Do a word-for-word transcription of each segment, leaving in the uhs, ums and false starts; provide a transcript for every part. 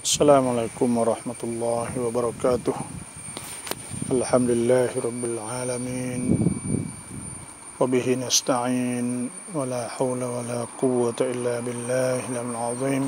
Assalamualaikum warahmatullahi wabarakatuh. Alhamdulillahi rabbil alamin. Wabihi nasta'in. Wala hawla wala quwwata illa billahil azim.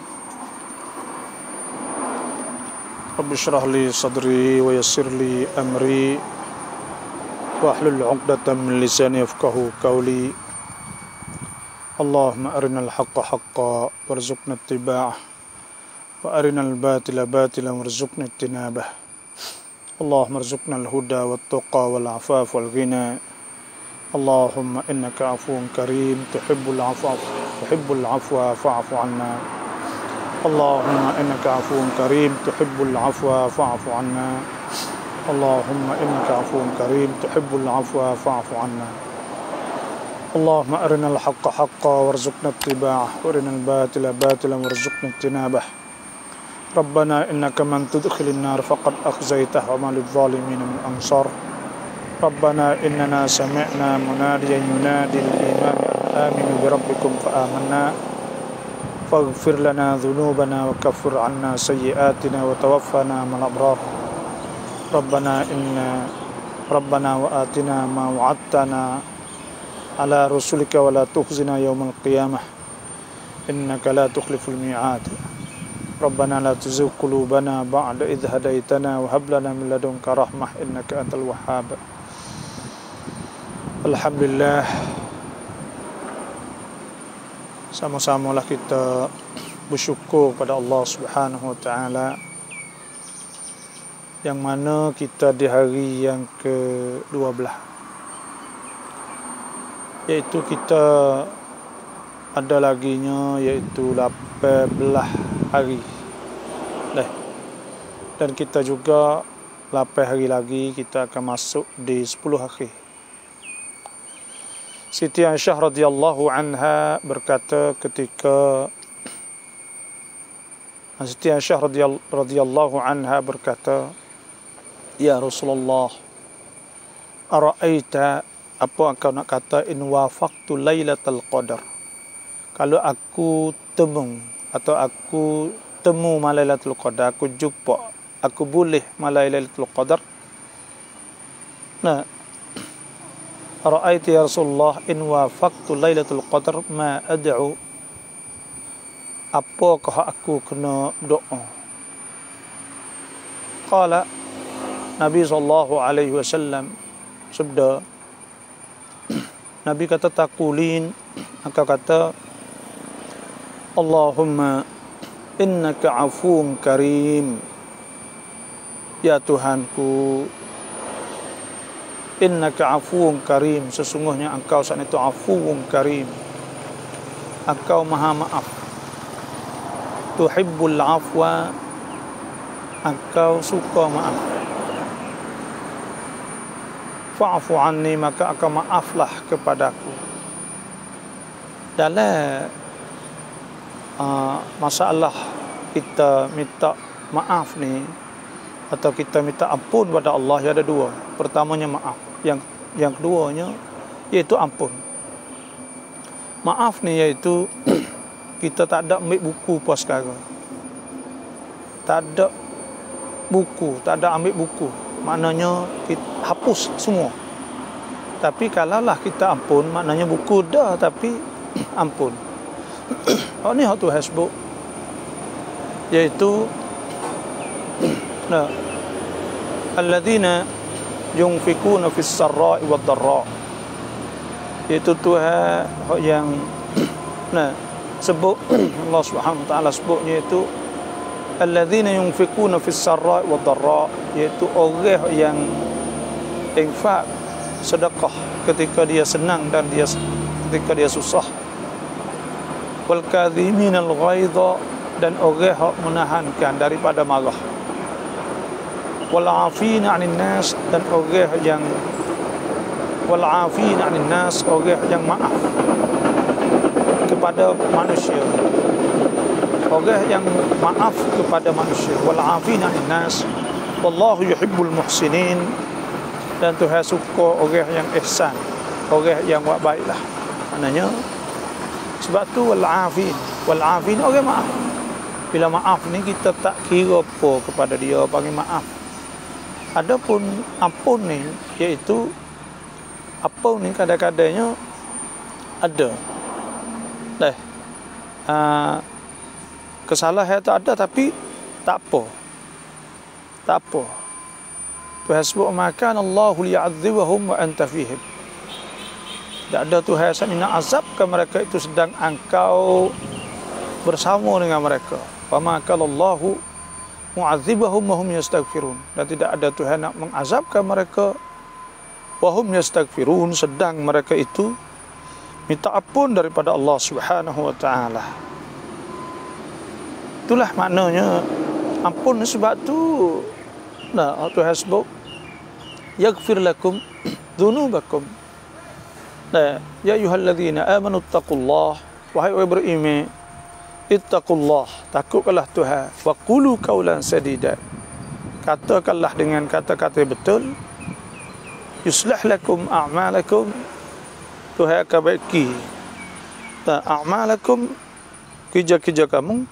Rabbi shrah li sadri wa yassir li amri wahlul 'uqdatam min lisani yafqahu qawli. Allahumma arinal haqqa haqqan warzuqna ittiba'ah wa arinal batila batilan warzuqna ijtinabah. Allahumma arzuqna al-huda wat-tuqa wal-'afaf wal-ghina. Allahumma innaka 'afuwun karim tuhibbul 'afwa tuhibbul 'afwa fa'fu 'anna. Allahumma innaka 'afuwun karim tuhibbul 'afwa fa'fu 'anna. Allahumma innaka 'afuwun karim tuhibbul 'afwa fa'fu 'anna. Allahumma arinal haqqa haqqan warzuqna ittiba'ah wa arinal batila batilan warzuqna ijtinabah. Rabbana innaka man tudkhilin nar faqad akhzaytah wa ma lidh-dhalimin min ansar. Rabbana innana sami'na munadiyan yunadi al-iman an aminu bi rabbikum fa amanna faghfir lana dhunubana wa kaffir 'anna sayyi'atina wa tawaffana ma'al abrar. Rabbana inna Rabbana wa atina ma wa'adtana ala rusulika wa la tukhzina yawmal qiyamah innaka la tukhliful mi'ad. Rabbana la tuzigh qulubana ba'da idh hadaitana wa hab lana min ladunka rahmah innaka antal wahhab. Alhamdulillah, sama-samalah kita bersyukur pada Allah Subhanahu wa taala yang mana kita di hari yang ke dua belas, iaitu kita ada laginya iaitu lapan belas hari dah. Dan kita juga lapan hari lagi kita akan masuk di sepuluh akhir. Siti Aisyah radhiyallahu anha berkata ketika Siti Aisyah radhiyallahu anha berkata, "Ya Rasulullah, ara'aita, apa engkau nak kata in wafaqtu lailatul qadar, kalau aku temu atau aku temu Lailatul Qadar, aku jumpa, aku boleh Lailatul Qadar." Nah, ra'aitu ya Rasulullah in wafaqtu Lailatul Qadar ma ad'u, apakah aku kena doa? Qala, Nabi sallallahu alaihi wasallam sabda, Nabi kata taqulin, maka kata Allahumma innaka 'afuwun karim, ya Tuhanku, innaka 'afuwun karim, sesungguhnya engkau saat itu 'afuwun karim, engkau maha maaf, tuhibbul 'afwa, engkau suka maaf, fa'fu 'anni, maka engkau maaflah kepadaku. Dalam Uh, masalah kita minta maaf ni atau kita minta ampun pada Allah, ya ada dua. Pertamanya maaf, yang yang keduanya iaitu ampun. Maaf ni iaitu kita tak ada ambil buku pas sekarang, tak ada buku, tak ada ambil buku, maknanya kita hapus semua. Tapi kalaulah kita ampun, maknanya buku dah tapi ampun. Oh, ni hak tu hasbuk, iaitu nah, alladzina yunfikuna fis sarra'i wad dharra, iaitu Tuhan yang nah sebut Allah Subhanahu wa taala sebutnya itu alladzina yunfikuna fis sarra'i wad dharra, iaitu orang yang infak sedekah ketika dia senang dan dia ketika dia susah. Wal kadhiminal ghaidha, dan orang yang menahankan daripada marah. Wal 'afina 'anil nas, dan orang yang wal 'afina 'anil nas, orang yang maaf kepada manusia. Orang yang maaf kepada manusia. Wal 'afina 'anil nas, wallahu yuhibbul muhsinin, dan Tuhan suka orang yang ihsan, orang yang buat baiklah. Maknanya sebab tu wal-'afin, wal-'afin orang maaf. Bila maaf ni kita tak kira apa kepada dia, panggil maaf. Adapun ampun ni, iaitu apa ni kadang-kadangnya ada. Dah. Uh, kesalahan tak ada tapi tak apa. Tak apa. Tuhan sebut makan Allahu liya'adzibahum wa anta fihim. Tak ada Tuhan yang nak azabkan mereka itu sedang engkau bersama dengan mereka. Wa ma kana Allahu mu'adzibahum wa hum yastaghfirun. Dan tidak ada Tuhan nak mengazabkan mereka wa hum yastaghfirun, sedang mereka itu minta ampun daripada Allah Subhanahu wa taala. Itulah maknanya ampun sebab tu nah Tuhan sebut yaghfir lakum dzunubakum. Nah, ya ayyuhalladzina amanu taqullah, wahai orang beriman, ittaqullah, takutkanlah Tuhan, wa qulu qawlan sadida, katakanlah dengan kata-kata betul, yuslih lakum a'malakum, Tuhan akan baiki a'malakum, kerja-kerja kamu,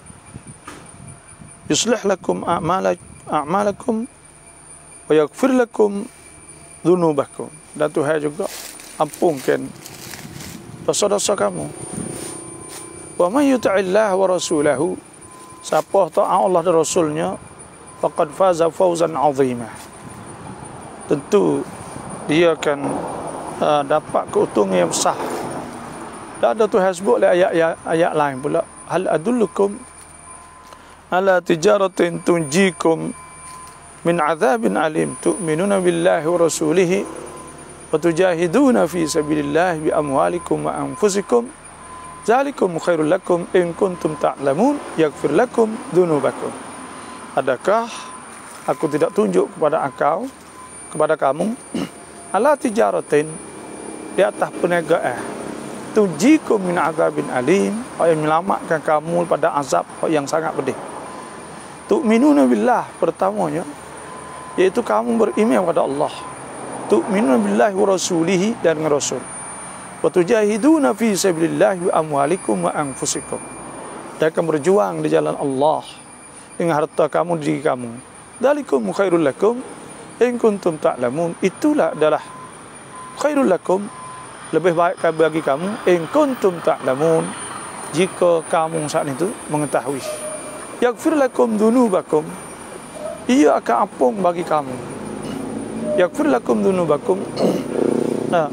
yuslih lakum a'malakum wa yaghfir lakum dzunubakum, dan Tuhan juga ampunkan dosa-dosa kamu. Wa man yuti'illah wa rasulahu, siapa taat Allah dan Rasulnya, faqad faza fawzan 'azima, tentu dia akan uh, dapat keuntungan yang besar. Dan ada Tuhan sebut dalam ayat ayat lain pula, hal adullukum ala tijaratin tunjikum min 'adzabin alim tu'minuna billahi wa rasulihi wa tujahiduna fi sabilillah bi amwalikum wa anfusikum zalikum khairul lakum in kuntum ta'lamun yaghfir lakum dzunubakum. Adakah aku tidak tunjuk kepada engkau, kepada kamu, ala tijaratin, di atas perniagaan, tunjikum min azabin alim, yang menyelamatkan kamu pada azab yang sangat pedih. Tu'minuna billah, pertamanya iaitu kamu beriman kepada Allah. Tu'minuna billahi wa rasulihi, dan dengan Rasul. Wa tujahiduna fi sabilillah bi amwalikum wa anfusikum, dan akan berjuang di jalan Allah dengan harta kamu, diri kamu. Dzalikum khairul lakum in kuntum ta'lamun, itulah adalah khairul lakum, lebih baik bagi kamu, in kuntum ta'lamun, jika kamu saat itu mengetahui. Yaghfir lakum dzunubakum, ia akan ampun bagi kamu. Yaghfir lakum dzunubakum. Nah,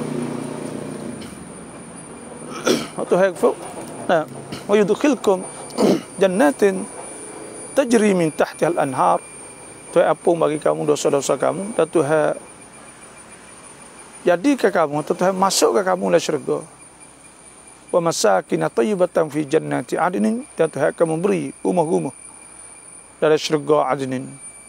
atau yaghfir, nah, wa yudkhilkum jannatin tajri min tahtiha al-anhar, Tuhan ampun bagi kamu dosa-dosa kamu, dan Tuhan jadikan kamu, Tuhan masukkan kamu dalam syurga. Wa masakin thayyibatan fi jannati adnin, dan Tuhan akan memberi rumah-rumah dari syurga adnin.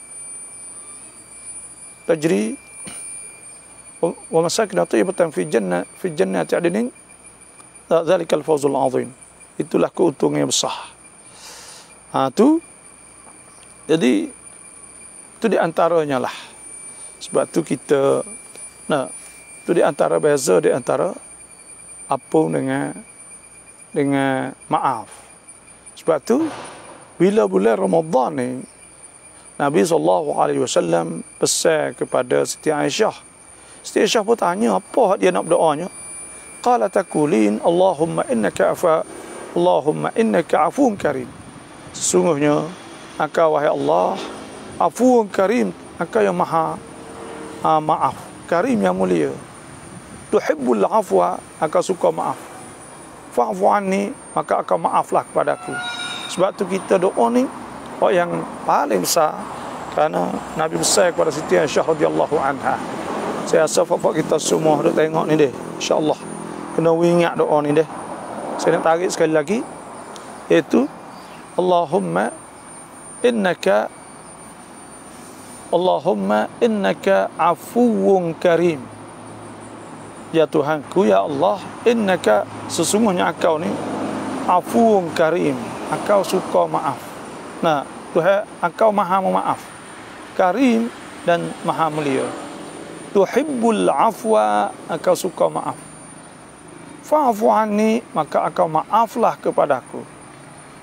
Tajri wa masakin thayyibatan fi jannati fi jannati adnin, dzalikal fawzul azim, itulah keuntungan yang besar. Ha tu, jadi itu di antaranya lah. Sebab tu kita nah, itu di antara beza di antara ampun dengan dengan maaf. Sebab tu bila bulan Ramadan ni, Nabi sallallahu alaihi wasallam pesan kepada Siti Aisyah. Siti Aisyah pun tanya apa dia nak berdoanya. Qala taqulin Allahumma innaka afa Allahumma innaka afuun karim. Sesungguhnya engkau wahai Allah afuun karim, engkau yang maha uh, maaf, karim yang mulia. Tuhibbul afwa, engkau suka maaf. Fa'fu anni, maka engkau maaflah kepadaku. Sebab tu kita doa ni orang yang paling besar, kerana Nabi besar kepada Siti Aisyah radhiyallahu anha. Saya rasa fak kita semua duk tengok ni deh, insya-Allah kena ingat doa ni deh. Saya nak tarik sekali lagi, iaitu Allahumma innaka Allahumma innaka afuwun karim. Ya Tuhanku, ya Allah, innaka, sesungguhnya engkau ni afuwun karim, engkau suka maaf. Nah, Tuhan, engkau maha memaaf, karim dan maha mulia. Tuhibbul afwa, engkau suka maaf. Fa'fu anni, maka engkau maaflah kepadaku.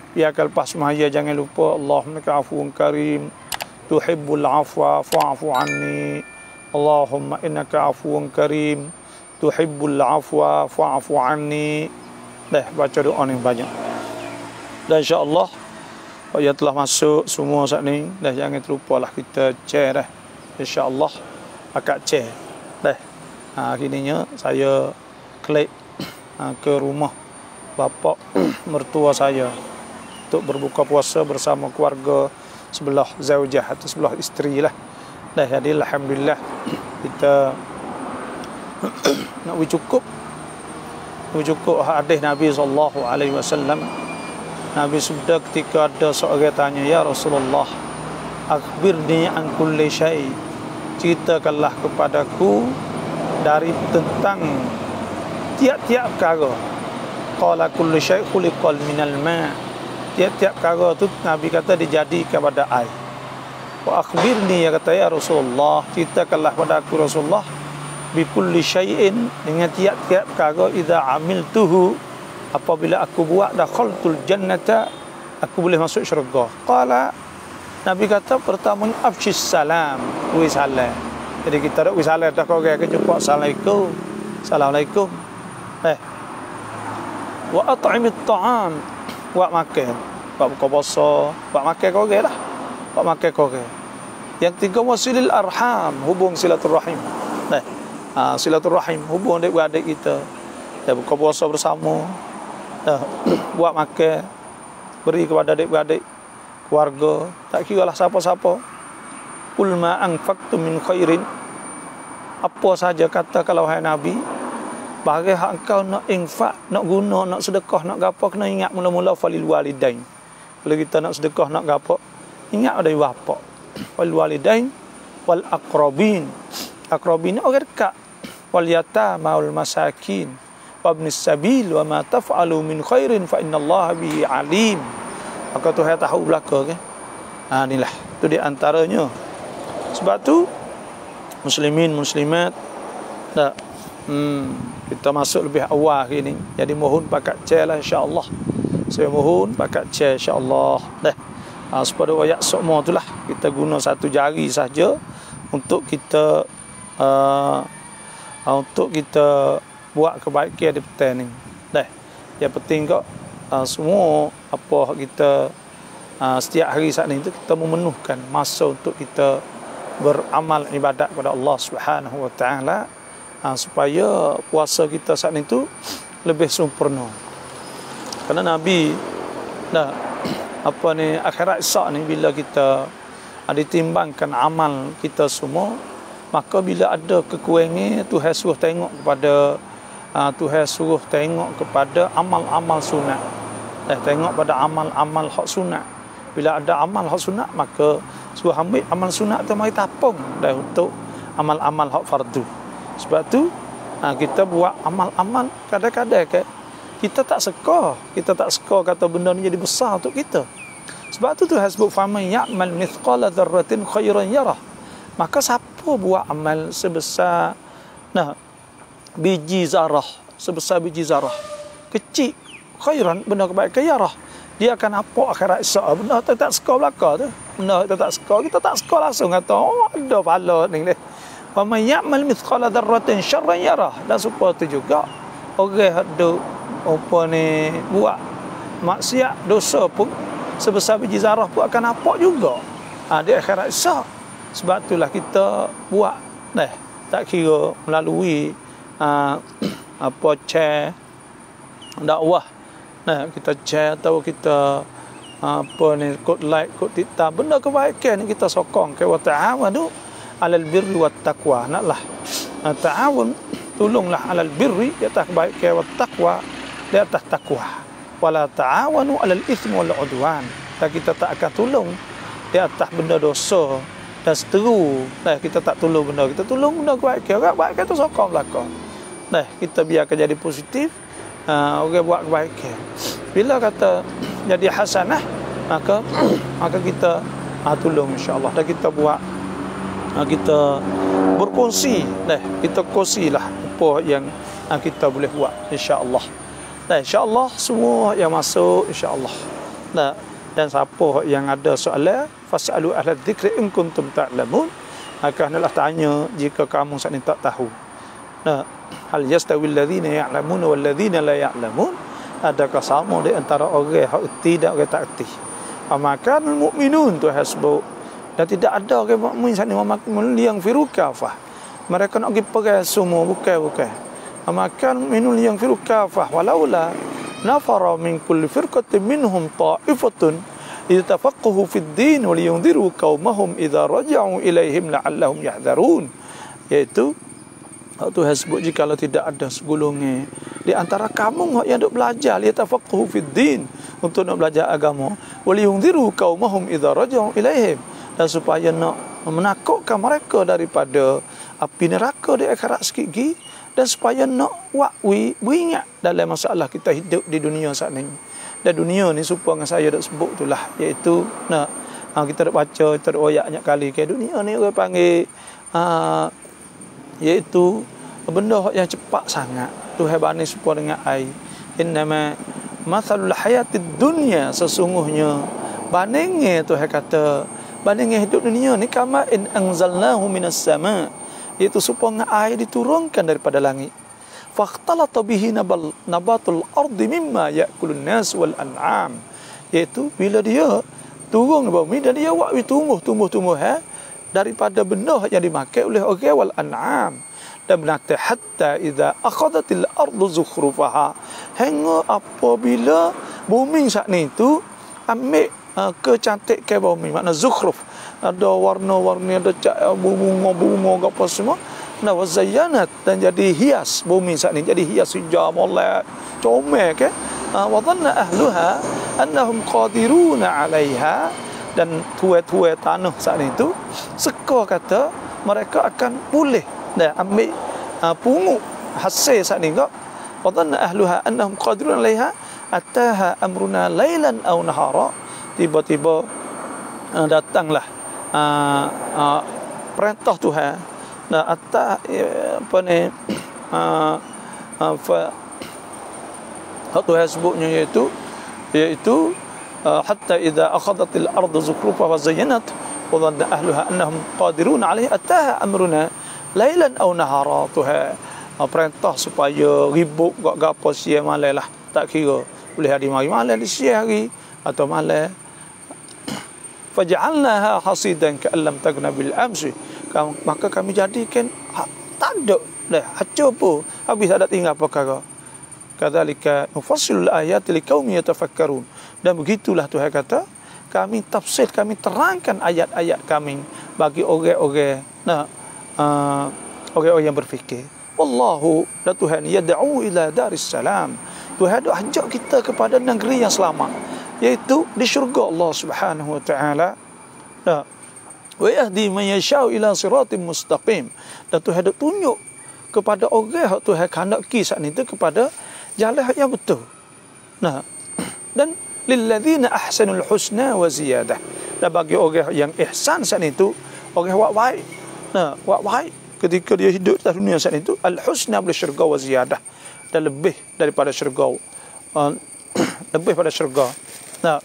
Biarkan lepas semaya jangan lupa Allahumma innaka afuwun karim tuhibbul afwa fa'fu anni. Allahumma innaka afuwun karim tuhibbul afwa fa'fu anni. Dah baca doa ni banyak. Dan insya-Allah yang telah masuk semua saat ni dah jangan terlupalah kita share dah. Insya-Allah akak share. Dah. Ha akhirnya saya klik ha, ke rumah bapa mertua saya untuk berbuka puasa bersama keluarga sebelah zaujah atau sebelah isteri lah. Dah jadi alhamdulillah kita nak cukup cukup hadis Nabi sallallahu alaihi wasallam. Nabi sudah ketika ada seorang tanya, ya Rasulullah, akhbirni an kulli syai, ceritakanlah kepadaku dari tentang tiap-tiap perkara. Qala kullu syai' khuliqal minal ma'. Tiap-tiap perkara tu Nabi kata dijadikan pada air. Wa akhbirni, ya kata ya Rasulullah, ceritakanlah pada aku Rasulullah bi kulli syai'in, dengan tiap-tiap perkara idza amiltuhu, apabila aku buat dakhaltul jannata, aku boleh masuk syurga. Qala, Nabi kata pertama afshis salam, wis salam. Jadi kita dak wis salam dah kau ke jumpa assalamualaikum. Assalamualaikum. Eh. Wa at'imit ta'am, buat makan. Buat buka puasa, buat makan kau ke dah. Buat makan kau ke. Yang tiga wasilil arham, hubung silaturahim. Nah, ha, silaturahim, hubung adik-adik kita. Ya, buka puasa bersama. Dah, buat makan, beri kepada adik-adik, keluarga, tak kira lah siapa-siapa. Qul ma anfaqtum min khairin, apa saja kata kalau hai Nabi, bagi hak engkau nak infak, nak guna, nak sedekah, nak gapo, kena ingat mula-mula falil walidain. Kalau kita nak sedekah, nak gapo, ingat ada bapa. Wal walidain wal aqrabin. Aqrabin orang dekat. Wal yatama wal masakin wabnis sabil wa ma taf'alu min khairin fa innallaha bihi alim. Maka Tuhan tahu belaka ke. Ha inilah tu di antaranya. Sebab tu muslimin muslimat dah hmm, kita masuk lebih awal hari ni. Jadi mohon pakat share lah insya-Allah. Saya mohon pakat share insya-Allah. Dah. Ha, supaya wayak semua itulah kita guna satu jari saja untuk kita uh, untuk kita buat kebaikan di petang ni. Dah. Yang penting kok uh, semua apa kita uh, setiap hari saat ni tu kita memenuhkan masa untuk kita beramal ibadat kepada Allah Subhanahu wa taala uh, supaya puasa kita saat ni tu lebih sempurna. Karena Nabi dah apa ni akhirat esok ni bila kita uh, ditimbangkan amal kita semua, maka bila ada kekurangan Tuhan suruh tengok kepada Uh, Tuhan suruh tengok kepada amal-amal sunat. Eh, tengok pada amal-amal hak sunat. Bila ada amal hak sunat, maka suruh ambil amal sunat tu mari tapung dah untuk amal-amal hak fardu. Sebab tu uh, kita buat amal-amal kadang-kadang ke kita tak suka, kita tak suka kata benda ni jadi besar untuk kita. Sebab tu Tuhan sebut faman ya'mal mithqala dzarratin khairan yarah. Maka siapa buat amal sebesar nah biji zarah, sebesar biji zarah kecil, khairan, benda kebaikan yarah, dia akan apa akhirat esok. Benda tu tak suka belaka tu, benda tu tak suka, kita tak suka langsung kata oh ada pahala ni. Wa may ya'mal mithqala dzarratin syarran yarah. Dan supaya tu juga orang ada apa ni buat maksiat dosa pun sebesar biji zarah pun akan nampak juga ha, di akhirat esok. Sebab itulah kita buat dah, tak kira melalui Uh, apa share dakwah, nah kita share atau kita uh, apa ni kod like, kod titah, benda kebaikan ni kita sokong ke wa ta'awanu 'alal birri wat taqwa. Naklah uh, ta'awun, tolonglah 'alal birri, di atas kebaikan, wat taqwa, di atas takwa. Wala ta'awanu 'alal itsmi wal 'udwan. Dan kita tak akan tolong di atas benda dosa dan seteru. Nah, kita tak tolong benda, kita tolong benda kebaikan. Orang kebaikan tu sokong belakang. Nah, kita biarkan jadi positif. Uh, orang buat kebaikan. Bila kata jadi hasanah, maka maka kita uh, tolong insya-Allah. Dan kita buat uh, kita berkongsi. Nah, kita kongsilah apa yang uh, kita boleh buat insya-Allah. Nah, insya-Allah semua yang masuk insya-Allah. Nah, dan siapa yang ada soalan, fasalu ahla dzikri in kuntum ta'lamun. Maka hendaklah tanya jika kamu saat ini tak tahu. Nah, hal yastawil ladzina ya'lamun wal ladzina la ya'lamun? Adakah sama di antara orang yang tidak orang tak erti? Maka mukminun tu hasbu. Dan tidak ada orang mukmin saat ini mukmin yang firu kafah. Mereka nak pergi perang semua bukan bukan. Maka mukminun yang firu kafah walaula nafara min kulli firqatin minhum ta'ifatun litafaqahu fid din wa liyunziru qaumahum idza raja'u ilaihim la'allahum yahdharun. Iaitu tu hasbu jika kalau tidak ada segolongan di antara kamu yang duk belajar litafaqahu fid din untuk nak belajar agama wa liyunziru qaumahum idza raja'u ilaihim, dan supaya nak menakutkan mereka daripada api neraka di akhirat sikit lagi, dan supaya nak wakwi beringat dalam masalah kita hidup di dunia saat ini. Dan dunia ni supaya dengan saya dak sebut itulah, iaitu nak ha, kita dak baca, kita dak royak banyak kali ke dunia ni orang panggil ha, iaitu benda yang cepat sangat. Tuhan bani supaya dengan air. Innama mathalul hayatid dunya, sesungguhnya bandingnya Tuhan kata bandingnya hidup dunia ni kama in anzalnahu minas sama, iaitu supaya air diturunkan daripada langit. Fakhtalata bihi nabal nabatul ardi mimma ya'kulun nas wal an'am, iaitu bila dia turun ke bumi dan dia buat tumbuh tumbuh-tumbuh ha, daripada benda yang dimakan oleh orang wal an'am dan binatang, hatta idza akhadatil ardu zukhrufaha, hingga apabila bumi saat ni tu ambil uh, kecantikan bumi, makna zukhruf, ada warna-warni, ada bunga-bunga apa semua. Nah, wazayyanat, dan jadi hias bumi saat ni, jadi hias hijau molek comel ke. Wa dhanna ahluha annahum qadiruna 'alaiha, dan tuai-tuai tanah saat itu seka kata mereka akan boleh dah ambil uh, pungut hasil saat ni kok. Wa dhanna ahluha annahum qadiruna 'alaiha ataha amruna lailan aw nahara, tiba-tiba uh, datanglah uh, uh, perintah Tuhan. Nah, atta apa ni uh, uh, fa Tuhan sebutnya iaitu iaitu uh, hatta idza akhadatil ardu zukhrufa wa zayyanat wa dhanna ahluha annahum qadirun 'alaiha ataha amruna lailan aw nahara. Tuhan uh, perintah supaya ribut gak gapo siang malam lah, tak kira boleh hari mari malam di siang hari atau malam. Faj'alnaha hasidan ka'an lam takuna bil amsi, maka kami jadikan ha, tak ada dah hancur apa, habis ada tinggal perkara. Kadzalika nufassilul ayati liqaumin yatafakkarun, dan begitulah Tuhan kata kami tafsir, kami terangkan ayat-ayat kami bagi orang-orang nah uh, orang-orang yang berfikir. Wallahu, la Tuhan yad'u ila daris salam, Tuhan ajak kita kepada negeri yang selamat, iaitu di syurga Allah Subhanahu wa taala. Nah, wa yahdi man yasha'u ila siratim mustaqim, dan Tuhan ada tunjuk kepada orang yang Tuhan kehendaki saat itu kepada jalan yang betul. Nah, dan lilladzina ahsanul husna wa ziyadah, dan bagi orang yang ihsan saat itu, orang yang buat baik. Nah, buat baik ketika dia hidup di dunia saat itu, al husna bil syurga wa ziyadah, dan lebih daripada syurga, uh, lebih pada syurga. Nah,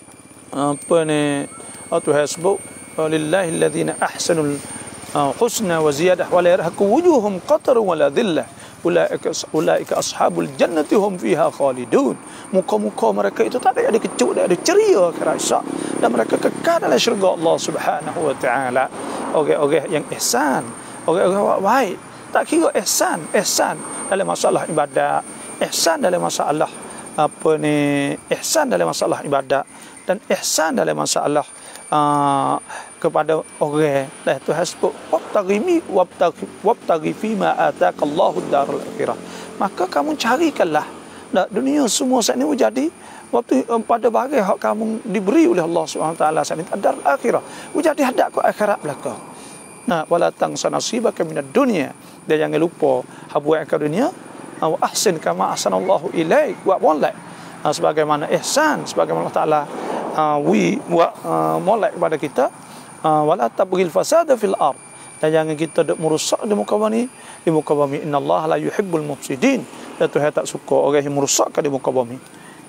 apa ni Tuhan sebut lillahi alladhina ahsanul husna wa ziyadah wa la yarhaqu wujuhum qatar wa la dhillah ulaika ulaika ashabul jannati hum fiha khalidun. Muka-muka mereka itu tak ada kecut, tak ada ceria kerasa, dan mereka kekal dalam syurga Allah Subhanahu wa taala. Orang-orang yang ihsan, orang-orang yang baik, tak kira ihsan, ihsan dalam masalah ibadat, ihsan dalam masalah apa ni ihsan dalam masalah ibadat, dan ihsan dalam masalah uh, kepada orang. Dah Tuhan sebut wabtaghi wabtaghi wabtaghi fima ataqallahu darul akhirah, maka kamu carikanlah dah dunia semua saat ini jadi waktu um, pada bagai hak kamu diberi oleh Allah Subhanahu wa taala saat ini darul akhirah, jadi hadap ke akhirat belaka. Nah, wala tansa nasibaka minad dunya, dan jangan lupa habuat ke dunia. Wa ahsin kama ahsanallahu ilaik, wa molek uh, sebagaimana ihsan, sebagaimana Allah Taala uh, wi wa uh, molek kepada kita. Uh, wala tabghil fasada fil ard, dan jangan kita dok merusak di muka bumi, di muka bumi. Innallaha la yuhibbul mufsidin, dan Tuhan tak suka orang yang merosakkan di muka bumi.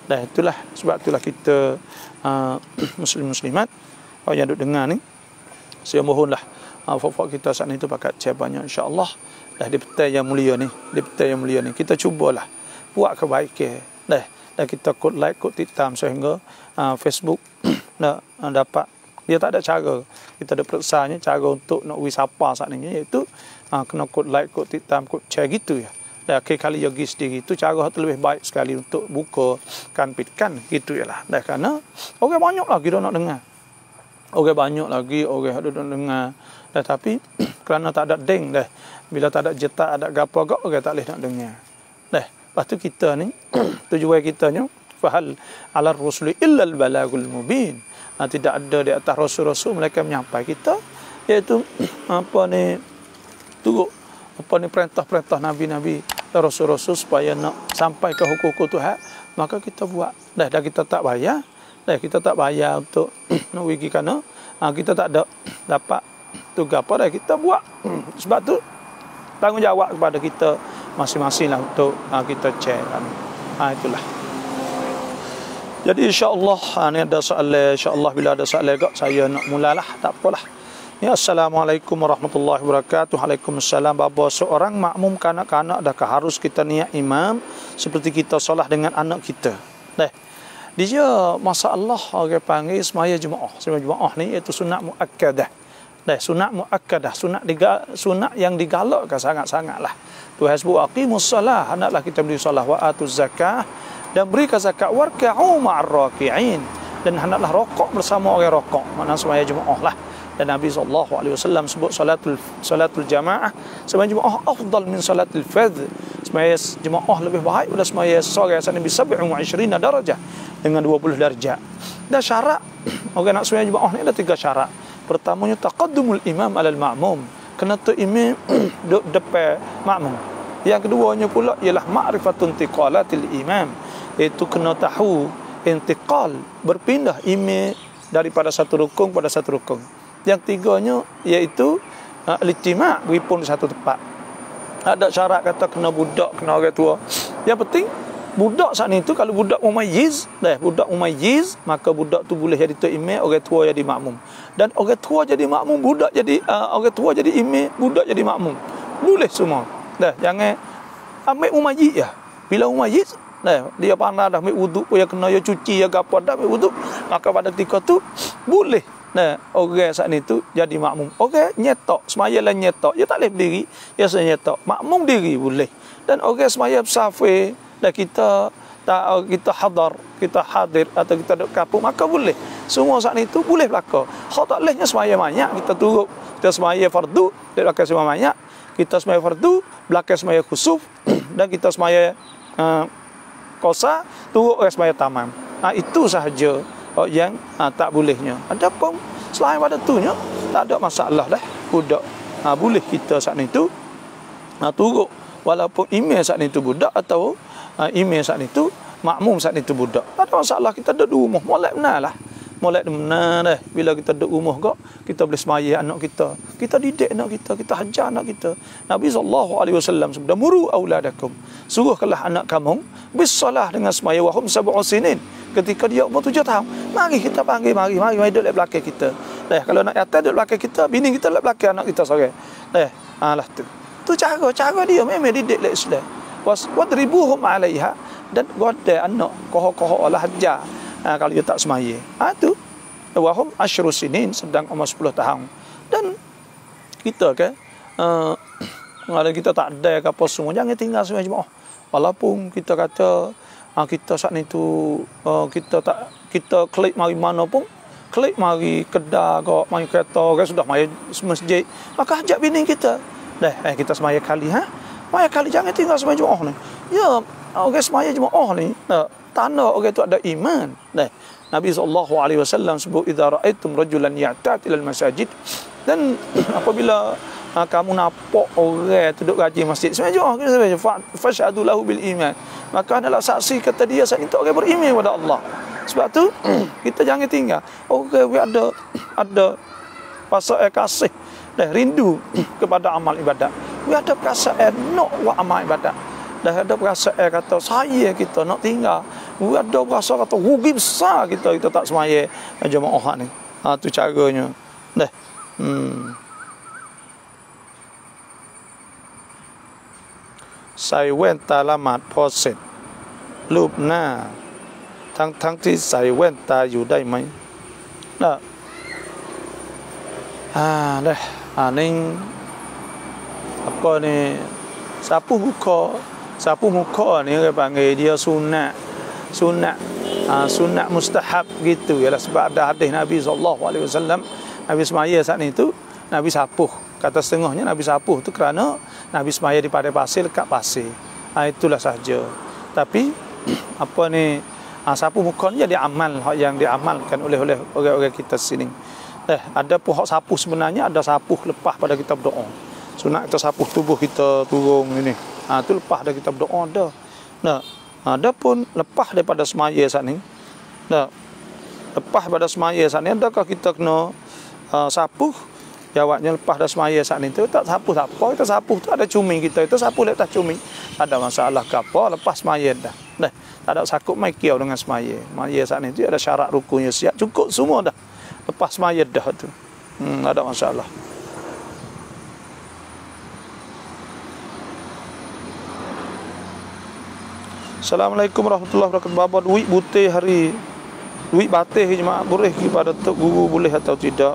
Dah itulah sebab itulah kita uh, muslim muslimat orang yang duk dengar ni, saya mohonlah uh, fak-fak kita saat ni tu pakat share banyak insya-Allah. Dah di petang yang mulia ni, di petang yang mulia ni kita cubalah buat kebaikan. Dah dah kita kod like, kod titam sehingga uh, Facebook nak uh, dapat, dia tak ada cara. Kita ada periksanya cara untuk nak wisapa saat ni, iaitu uh, kena kod like, kod titam, kod share gitu ya. Dah akhir kali yogi sendiri itu cara tu lebih baik sekali untuk buka kan pitkan gitu yalah. Dah kerana orang banyak lagi dah nak dengar. Orang banyak lagi orang ada nak dengar. Dah tapi kerana tak ada deng dah. Bila tak ada jetak, ada gapo gak orang tak boleh nak dengar. Dah, lepas tu kita ni tujuan kitanya fahal ala rusuli illa al balagul mubin. Nah, tidak ada di atas rasul-rasul mereka menyampaikan kita, iaitu apa ni turut apa ni perintah-perintah nabi-nabi dan rasul-rasul supaya nak sampai ke hukum-hukum Tuhan, maka kita buat. Dah dah kita tak bayar, dah kita tak bayar untuk nak pergi kerana ha, kita tak ada dapat tugas apa, dah kita buat. Sebab tu tanggungjawab kepada kita masing-masing lah untuk ha, kita cek kan. Ha, itulah. Jadi insya-Allah ha, ni ada soalan, insya-Allah bila ada soalan gak saya nak mulalah, tak apalah. Ya, Assalamualaikum warahmatullahi wabarakatuh. Waalaikumsalam. Bapa seorang makmum kanak-kanak, adakah harus kita niat imam seperti kita solat dengan anak kita? Dah. Dia masalah orang panggil semaya jemaah. Semaya jemaah ni iaitu sunat muakkadah. Dah, sunat muakkadah, sunat diga, sunat yang digalakkan sangat-sangatlah. Tuhan sebut aqimus solah, hendaklah kita beri solat, wa atuz zakah, dan berikan zakat, warka'u ma'ar raki'in, dan hendaklah rokok bersama orang rokok. Maknanya semaya jemaah lah. Dan Nabi sallallahu alaihi wasallam sebut salatul salatul jamaah semaya jemaah afdal min salatul fardh. Semaya jemaah lebih baik daripada semaya seorang yang Nabi sab'un wa ishrina darajah, dengan dua puluh darjat. Dan syarat orang nak semaya jemaah ni ada tiga syarat. Pertamanya taqaddumul imam alal ma'mum, kena tu imam duduk depan makmum. Yang keduanya pula ialah ma'rifatun tiqalatil imam, iaitu kena tahu intiqal, berpindah imam daripada satu rukun pada satu rukun. Yang tiganya iaitu uh, ijtima' berhimpun di satu tempat. Ada syarat kata kena budak, kena orang tua. Yang penting budak saat ni tu, kalau budak mumayyiz, dah budak mumayyiz, maka budak tu boleh jadi tu imam, orang tua jadi makmum. Dan orang tua jadi makmum, budak jadi uh, orang tua jadi imam, budak jadi makmum. Boleh semua. Dah, jangan ambil mumayyiz ya. Bila mumayyiz, dah dia pandai dah ambil wuduk, dia kena dia cuci, dia gapo dah ambil wuduk, maka pada ketika tu boleh. Nah, orang saat ni tu jadi makmum. Orang nyetok, semaya lah nyetok, dia tak boleh berdiri, dia saya nyetok. Makmum diri boleh. Dan orang semaya bersafir, dan kita tak kita hadar, kita hadir atau kita duduk kapung, maka boleh. Semua saat ni tu boleh belaka. Hak tak bolehnya semaya banyak, kita turut, kita semaya fardu, di belakang semaya banyak, kita semaya fardu, belakang semaya khusuf, dan kita semaya uh, kosa, turut orang semaya tamam. Nah, itu sahaja oh, yang ha, tak bolehnya. Adapun selain pada tunya tak ada masalah dah. Budak ha, boleh kita saat itu ha, turut walaupun imam saat itu budak atau ha, imam saat itu makmum saat itu budak. Tak ada masalah, kita duduk rumah molek benar lah. Molek benar dah. Bila kita duduk rumah kok, kita boleh semaya anak kita. Kita didik anak kita, kita hajar anak kita. Nabi sallallahu alaihi wasallam sebut, "Muru auladakum." Suruhkanlah anak kamu bisalah dengan semaya wahum sab'u sinin. Ketika dia umur tujuh tahun, mari kita panggil, mari, mari, mari duduk belakang kita. Dah, kalau nak atas duduk belakang kita, bini kita duduk belakang anak kita seorang. Dah, alah tu. Tu cara, cara dia memang didik lek Islam. Was wadribuhum 'alaiha, dan goda anak koho-koho lah hajar. Ha, kalau dia tak semaya. Ha tu. Wahum asyru sinin, sedang umur sepuluh tahun. Dan kita kan uh, kalau kita tak ada ke apa semua, jangan tinggal semua jemaah. Walaupun kita kata Ha, kita saat ni tu uh, kita tak kita klik mari mana pun, klik mari kedai kau, mari kereta kan sudah mari masjid, maka ajak bini kita. Dah, eh, kita semaya kali ha. Semaya kali, jangan tinggal semaya jemaah ni. Ya, orang semaya jemaah ni, nah, tanda orang tu ada iman. Dah. Nabi sallallahu alaihi wasallam sebut, "Idza ra'aitum rajulan ya'tati ilal masajid." Dan apabila ha, kamu nampak orang tu duduk rajin masjid, semaya jemaah kita semaya fashhadu lahu bil iman. Maka adalah saksi kata dia saat itu orang beriman kepada Allah. Sebab tu kita jangan tinggal. Orang okay, ada ada pasal kasih dah rindu kepada amal ibadat. We ada perasaan nak buat amal ibadat. Dah ada perasaan kata saya kita nak tinggal Ada berasa kata rugi besar kita kita tak semaya jemaah ni. Ha tu caranya. Dah. Hmm. Sai wen tàละหมาดพอเสร็จรูปหน้าทั้งทั้งที่ใส่แว่นตาอยู่ได้ไหมนะอ่าเด้ออ่านี่apa ni sapu muka sapu muka ni orang panggil dia sunat sunat ah, sunat mustahab gitu ialah sebab ada hadis Nabi sallallahu alaihi wasallam Nabi semaya saat ni tu Nabi sapuh kata setengahnya Nabi sapuh tu kerana Nabi semaya di padang pasir dekat pasir ah, itulah sahaja tapi apa ni ah, sapu muka ni jadi amal yang diamalkan oleh oleh orang-orang kita sini eh ada pun hak sapu sebenarnya ada sapu lepas pada kita berdoa sunat kita sapu tubuh kita turun ini. Ha tu lepas dah kita berdoa dah. Nah, ada pun lepas daripada semaya saat ni. Nah, lepas pada semaya saat ni adakah kita kena uh, sapu? Jawabnya lepas dah semaya saat ni tu tak sapu tak apa, kita sapu tu ada cumi kita itu sapu lepas cumi. Ada masalah ke apa lepas semaya dah. Dah, tak ada sakut mai kiau dengan semaya. Semaya saat ni tu ada syarat rukunnya siap cukup semua dah. Lepas semaya dah tu. Hmm, ada masalah. Assalamualaikum warahmatullahi wabarakatuh. Bapa duit putih hari duit batih jemaah boleh kepada tok guru boleh atau tidak?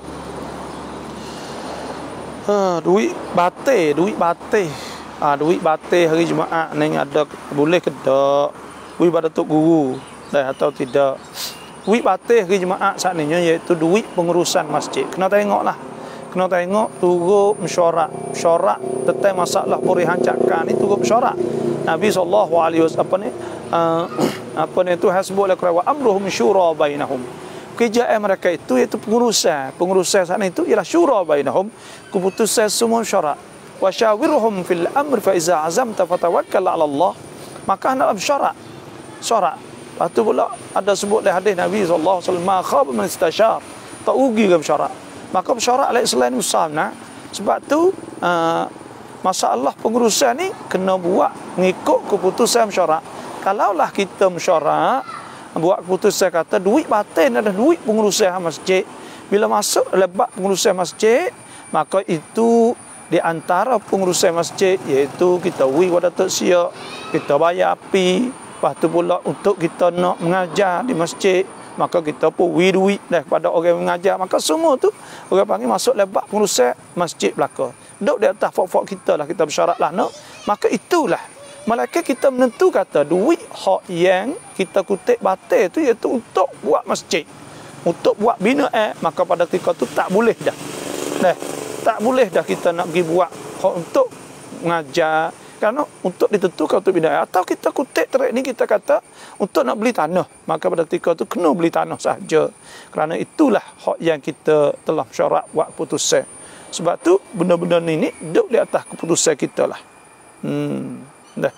Ha, duit batih, duit batih. Ah ha, duit batih hari jemaah ni ada boleh ke tak? Duit pada tok guru dah atau tidak? Duit batih hari jemaah saat ni iaitu duit pengurusan masjid. Kena tengoklah. Kena tengok turut mesyuarat. Mesyuarat tentang masalah purihan cakar ni turut mesyuarat. Nabi sallallahu alaihi wasallam apa ni uh, apa ni tu hasbul wa amruhum syura bainahum. Kerjaan mereka itu iaitu pengurusan. Pengurusan sana itu ialah syura bainahum, keputusan semua syarat. Wa syawirhum fil amr fa iza azamta fatawakkal 'ala Allah. Maka dalam syarat. Syarat. Lepas tu pula ada sebut dalam hadis Nabi sallallahu alaihi wasallam ma khab man istashar. Tak rugi ke syarat. Maka syarat lain selain muslimah. Sebab tu uh, masalah pengurusan ni kena buat mengikut keputusan mesyuarat. Kalaulah kita mesyuarat buat keputusan kata duit batin ada duit pengurusan masjid, bila masuk lebat pengurusan masjid, maka itu di antara pengurusan masjid iaitu kita wi pada tok sia, kita bayar api, lepas tu pula untuk kita nak mengajar di masjid, maka kita pun wi duit dah kepada orang mengajar, maka semua tu orang panggil masuk lebat pengurusan masjid belaka. Duduk di atas fok-fok kita lah, kita bersyarat lah no? Maka itulah malaikat kita menentu kata duit hak yang kita kutip batil tu iaitu untuk buat masjid, untuk buat binaan, maka pada ketika tu tak boleh dah. Nah, tak boleh dah kita nak pergi buat hak untuk mengajar, kerana untuk ditentukan untuk binaan. Atau kita kutip terik ni kita kata untuk nak beli tanah, maka pada ketika tu kena beli tanah sahaja. Kerana itulah hak yang kita telah syarat buat putusan. Sebab tu benda-benda ni ni duduk di atas keputusan kita lah. Hmm, dah.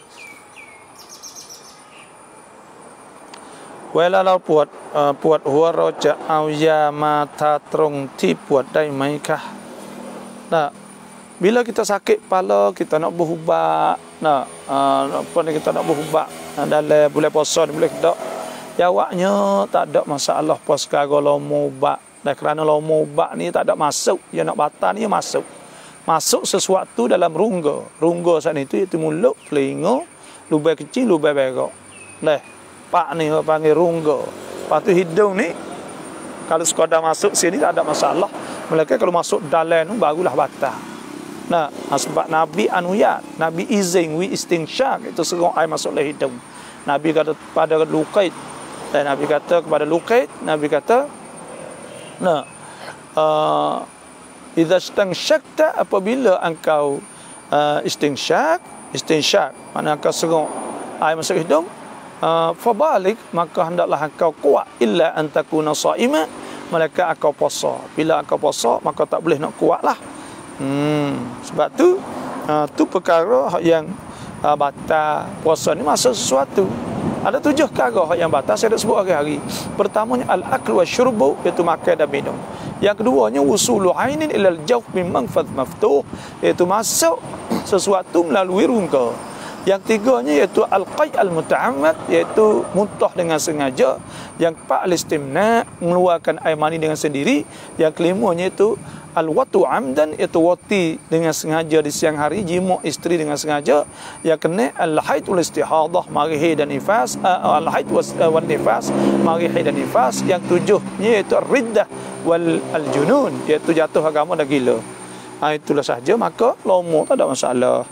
Walaupun puat uh, puat huaraจะเอายามาทาตรงที่ปวดได้ไหมคะ Nah, bila kita sakit kepala, kita nak berubat, nah, uh, apa ni kita nak berubat uh, dalam bulan puasa ni boleh tak? Jawabnya tak ada masalah pas sekarang lomo ubat. Dan kerana lomo ubat ni tak ada masuk, dia nak batal ni masuk. Masuk sesuatu dalam rongga. Rongga saat itu iaitu mulut, telinga, lubang kecil, lubang berak. Leh, pak ni orang panggil rongga. Lepas tu hidung ni kalau sekadar masuk sini tak ada masalah. Mereka kalau masuk dalam tu barulah batal. Nah, sebab Nabi anuyat, Nabi izin wi istinsyak itu serong air masuk dalam hidung. Nabi kata pada Luqait, dan Nabi kata kepada Luqait, Nabi kata nah, uh, idza istansyakta, apabila engkau uh, istinsyak, istinsyak maknanya engkau serong air masuk hidung, uh, fabalik, maka hendaklah engkau kuat illa an takuna shaima, malaikat engkau puasa. Bila engkau puasa, maka tak boleh nak kuatlah. Hmm, sebab tu uh, tu perkara yang uh, batal puasa ni masuk sesuatu. Ada tujuh perkara yang batal, saya dah sebut hari-hari. Pertamanya al-akl wa syurbu, iaitu makan dan minum. Yang keduanya wusulu ainin ilal jawf min manfadh maftuh, iaitu masuk sesuatu melalui rongga. Yang tiganya iaitu al-qai' al-muta'ammad, iaitu muntah dengan sengaja. Yang keempat al-istimna', mengeluarkan air mani dengan sendiri. Yang kelimanya itu al-watu amdan, iaitu wati dengan sengaja di siang hari, jima' isteri dengan sengaja. Yang keenam al-haid wal istihadah, mari haid dan nifas, uh, al-haid wal nifas, mari haid dan nifas. Yang tujuhnya iaitu ar-riddah wal al-junun, iaitu jatuh agama dan gila. Ha, itulah sahaja, maka lomo tak ada masalah.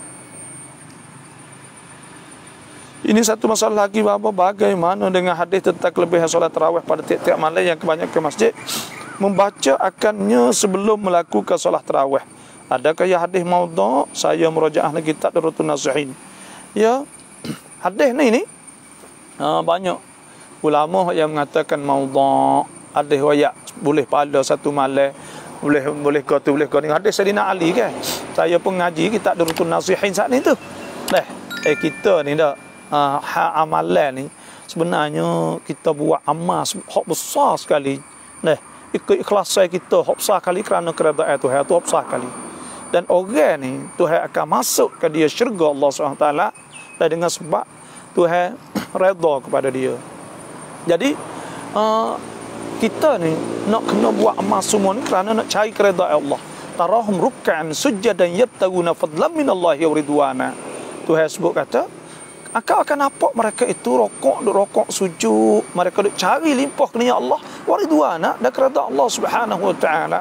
Ini satu masalah lagi, bahawa bagaimana dengan hadis tentang kelebihan solat tarawih pada tiap-tiap malam yang kebanyakan ke masjid membaca akannya sebelum melakukan solat tarawih. Adakah ya hadis maudhu'? Saya merajaah lagi kitab Darutun Nasihin. Ya, hadis ni ni ha, banyak ulama yang mengatakan maudhu'. Hadis wayak boleh pada satu malam, boleh boleh kau tu boleh kau ni. Hadis Sayyidina Ali kan. Saya pun ngaji kitab Darutun Nasihin saat ni tu. Dah, eh kita ni dah Uh, ha, amalan ni sebenarnya kita buat amal hak besar sekali. Nah, keikhlasan kita hak besar kali kerana keredaan Tuhan tu hak besar kali. Dan orang ni Tuhan akan masuk ke dia syurga Allah subhanahu wa taala dan dengan sebab Tuhan redha kepada dia. Jadi uh, kita ni nak kena buat amal semua ni kerana nak cari keredaan Allah. Tarahum ruk'an sujadan yabtaguna fadlan minallahi wa ridwana. Tuhan sebut kata Akak akan nampak mereka itu rokok, duk rokok sujud, mereka duk cari limpah kerana Allah, waridwana, dan kerana Allah Subhanahu wa taala.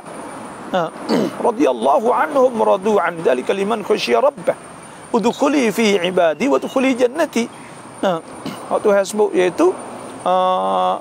Radhiyallahu anhum radu an dzalika liman khasyiya rabbah. Udkhuli fi ibadi wa udkhuli jannati. Nah, Tuhan sebut iaitu uh,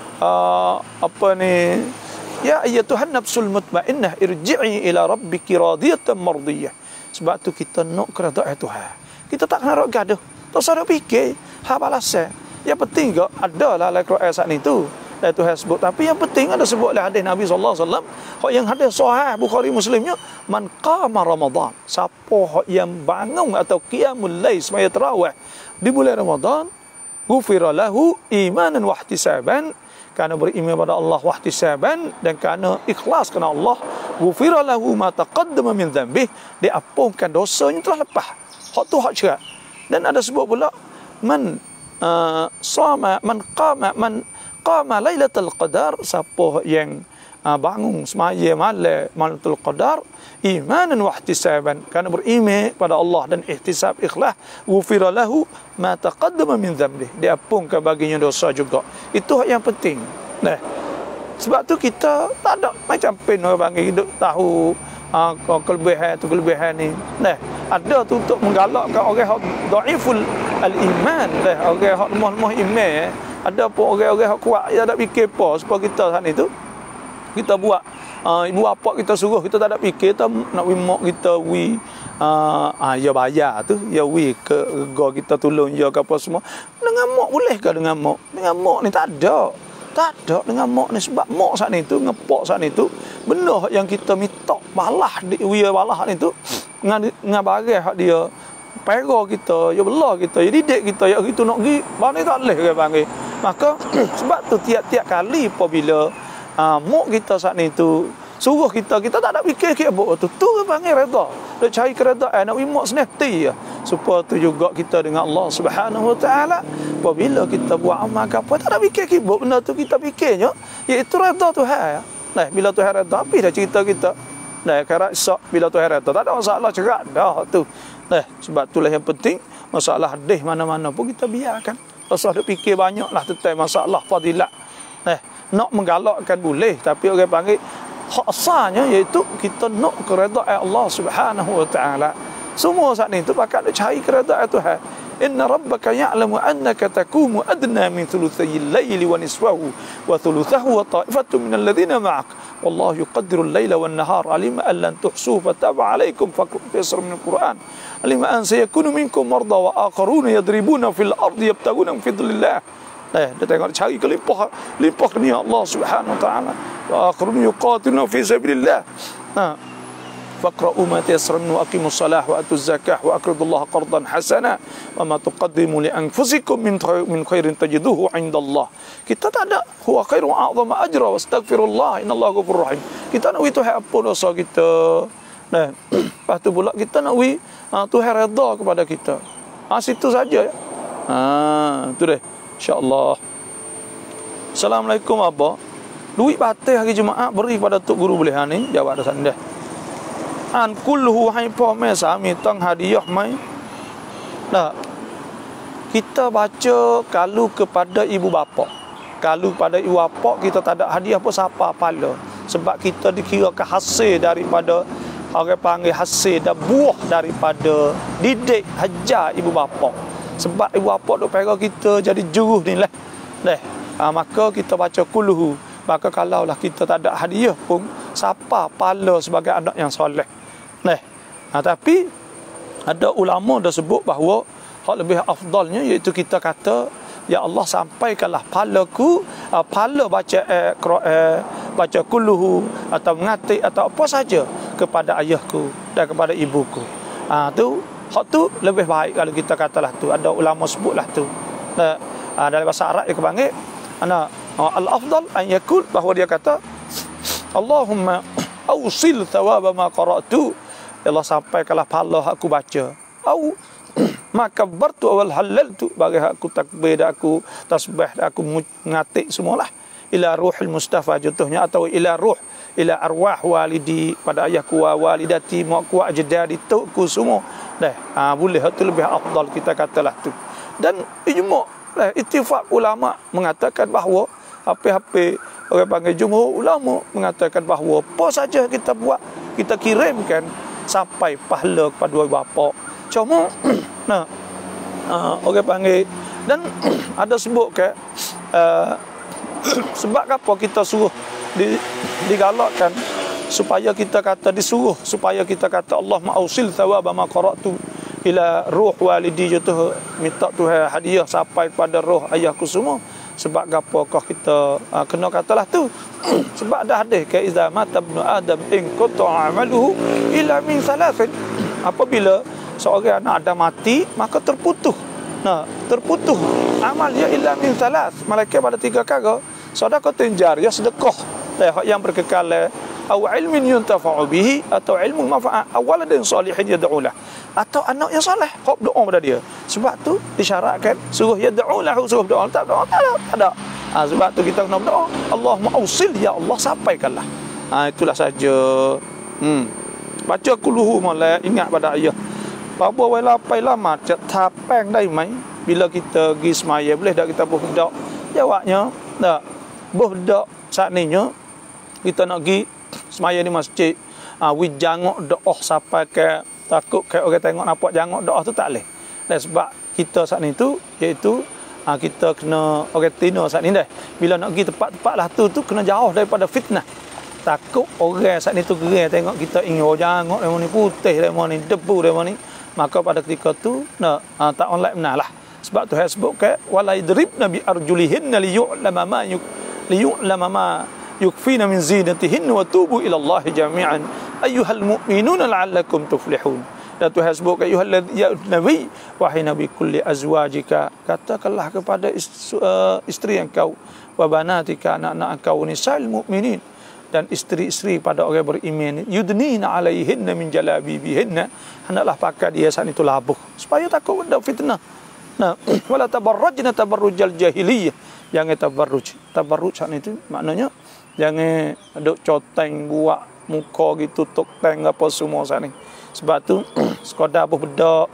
uh, apa ni? Ya ayyatuhan nafsul mutmainnah irji'i ila rabbiki radiyatan mardiyah. Sebab tu kita nak keredaan Tuhan. Kita tak kena nak gaduh. Tak usah fikir hal balasan. Yang penting juga adalah dalam Quran saat ni tu. Dan Tuhan sebut. Tapi yang penting ada sebut oleh hadis Nabi sallallahu alaihi wasallam. Hak yang hadis sahih Bukhari Muslimnya, man qama Ramadan. Siapa yang bangun atau qiyamul lail semaya tarawih di bulan Ramadan, ghufira lahu imanan wa ihtisaban. Kerana beriman pada Allah wa ihtisaban, dan kerana ikhlas kerana Allah, ghufira lahu ma taqaddama min dhanbih, diampunkan dosanya telah lepas. Hak tu hak cerak. Dan ada sebut pula man uh, sama man qama man qama lailatul qadar, siapa yang uh, bangun semaya malam Lailatul Qadar imanan wa ihtisaban, kerana beriman pada Allah dan ihtisab ikhlas, ghufira lahu ma taqaddama min dhanbi, diampunkan baginya dosa juga. Itu yang penting. Nah, sebab tu kita tak ada macam pen orang panggil hidup tahu uh, kelebihan tu kelebihan ni. Nah, ada tu untuk menggalakkan orang yang dhaiful al-iman, dah orang yang lemah-lemah iman. Eh. Ada pun orang-orang yang kuat yang tak fikir apa supaya kita sana itu kita buat uh, ibu bapa kita suruh kita tak ada fikir, kita nak wi mak kita wi uh, ah ya bayar tu ya wi ke go kita tolong ya ke apa semua. Dengan mak boleh ke dengan mak? Dengan mak ni tak ada. Tak ada dengan mak ni, sebab mak saat ni tu ngepok saat ni tu benar yang kita minta balah di wi balah ni tu dengan dengan barang hak dia pera kita, ya belah kita, ya didik kita, ya gitu nak pergi, bang ni tak boleh ke panggil. Maka sebab tu tiap-tiap kali apabila uh, mak kita saat ni tu suruh kita, kita tak ada fikir-fikir apa tu. Tu panggil redha. Dia cari keredaan, nak mak senati ya. Supaya tu juga kita dengan Allah Subhanahu wa taala apabila kita buat amal apa tak ada fikir-fikir benda tu, kita fikirnya iaitu redha Tuhan ya. Nah, bila Tuhan redha, habis dah cerita kita. Nah, kira esok bila Tuhan redha, tak ada masalah cerak dah tu. Nah, sebab itulah yang penting, masalah hadis mana-mana pun kita biarkan. Tak usah duk fikir banyaklah tentang masalah fadilat. Nah, nak menggalakkan boleh, tapi orang panggil hak asalnya iaitu kita nak keredaan Allah Subhanahu wa taala. Semua saat ni tu pakat nak cari keredaan Tuhan. Inna rabbaka ya'lamu annaka takumu adna min thuluthayil laili wa nisfahu wa thuluthahu wa ta'ifatun min alladhina ma'ak. Wallahu yuqaddiru al-laila wan nahar, alima an lan tuhsuhu fataba 'alaykum faqra min al-Qur'an. Alima an sayakunu minkum marda wa akharuna yadribuna fil ardi yabtaguna min fadlillah. Eh, dia tengok cari ke limpah limpah kerana Allah Subhanahu wa taala. Wa akharuna yuqatiluna fi sabilillah. Ha. Faqra'u ma tayassara wa aqimus salah wa atuz zakah wa aqridullaha qardan hasana wa ma tuqaddimu li anfusikum min min khairin tajiduhu 'indallah. Kita tak ada huwa khairu wa a'zamu ajra wastaghfirullah innallaha ghafurur rahim. Kita nak wi Tuhan ampun dosa kita. Nah, lepas tu pula kita nak wi uh, Tuhan redha kepada kita. Ha, situ saja. Ha, tu deh. InsyaAllah. Assalamualaikum abah. Duit batal hari Jumaat beri pada tok guru boleh ha ni? Jawab dah sandah. An kulluhu haipa mai sami tang hadiah mai. Nah. Kita baca kalau kepada ibu bapa. Kalau pada ibu bapa kita tak ada hadiah pun siapa pala. Sebab kita dikirakan hasil daripada orang panggil hasil dan buah daripada didik hajar ibu bapa. Sebab ibu bapa duk pegang kita jadi juruh ni lah. Deh, ha, maka kita baca kuluhu. Maka kalaulah kita tak ada hadiah pun siapa pala sebagai anak yang soleh. Deh. Ha, tapi ada ulama dah sebut bahawa hak lebih afdalnya iaitu kita kata ya Allah sampaikanlah palaku uh, pala baca eh, eh, baca kulluhu atau mengatik atau apa saja kepada ayahku dan kepada ibuku. Ah uh, tu hak tu lebih baik kalau kita katalah tu. Ada ulama sebutlah tu. Uh, uh, dalam bahasa Arab dia panggil ana uh, al-afdal an yakul bahawa dia kata Allahumma awsil thawaba ma qara'tu. Ya Allah sampaikanlah pahala aku baca. Au maka bertu awal halal tu bagi aku takbir dan aku tasbih dan aku ngatik semualah ila ruhul mustafa contohnya atau ila ruh ila arwah walidi pada ayahku wa walidati makku ajdadi tuku semua dah ha, boleh itu lebih afdal kita katalah tu. Dan ijma' lah ittifaq ulama mengatakan bahawa apa-apa orang panggil jumhur ulama mengatakan bahawa apa saja kita buat kita kirimkan sampai pahala kepada ibu bapa. Cuma nah uh, orang panggil dan ada sebut ke uh, sebab apa kita suruh di, digalakkan supaya kita kata disuruh supaya kita kata Allahumma ausil thawaba ma qara'tu ila ruh walidi jatuh minta Tuhan hadiah sampai pada roh ayahku semua. Sebab apakah kita uh, kena katalah tu sebab ada hadis ke iza mata ibnu adam in qata'a amaluhu ila min thalathin. Apabila seorang anak Adam mati maka terputus. Nah, terputus amal ya illa min thalath. Malaikat pada tiga perkara. Sedekah jariyah sedekah yang berkekal atau ilmin yuntafa'u bihi atau ilmu manfaat awaladan salihin yad'u lah atau anak yang soleh hok doa pada dia. Sebab tu disyaratkan suruh yad'u lahu suruh doa tak doa tak ada. Ha, sebab tu kita kena berdoa Allahumma ausil ya Allah sampaikanlah. Ha, itulah saja. Hmm. Baca kuluhu molek ingat pada ayah. Bapa wala pai lama tak peng dai mai bila kita pergi semaya boleh tak kita berdak? Jawabnya tak. Berdak saat ni nya kita nak pergi semaya di masjid. Ah uh, wi jangok doa sampai ke takut ke orang tengok nampak jangok doa tu tak leh. Dan sebab kita saat ni tu iaitu uh, kita kena orang tino saat ni dah. Bila nak pergi tempat-tempat lah tu tu kena jauh daripada fitnah. Takut orang saat ni tu gerai tengok kita ingin oh jangok demo ni putih demo ni debu demo ni. Maka pada ketika tu nak uh, tak online benar lah. Sebab tu saya sebut ke wala idribna bi arjulihinna liyu'lama ma yuk liyu'lama ma yukfina min zinatihin wa tubu ila Allah jami'an ayyuhal mu'minuna la'allakum tuflihun. Dan tu saya sebut ke ayyuhal ya nabi wahai nabi kulli azwajika katakanlah kepada isteri engkau wa banatika anak-anak engkau nisa'il mu'minin dan isteri-isteri pada orang beriman yudnina alaihinna min jalabibihinna hendaklah pakai dia saat itu labuh supaya takut ada fitnah. Nah, wala tabarrajna tabarrujal jahiliyah. Jangan tabarruj. Tabarruj saat itu maknanya jangan duk coteng buat muka gitu tok teng apa semua saat ni. Sebab tu sekadar apa bedak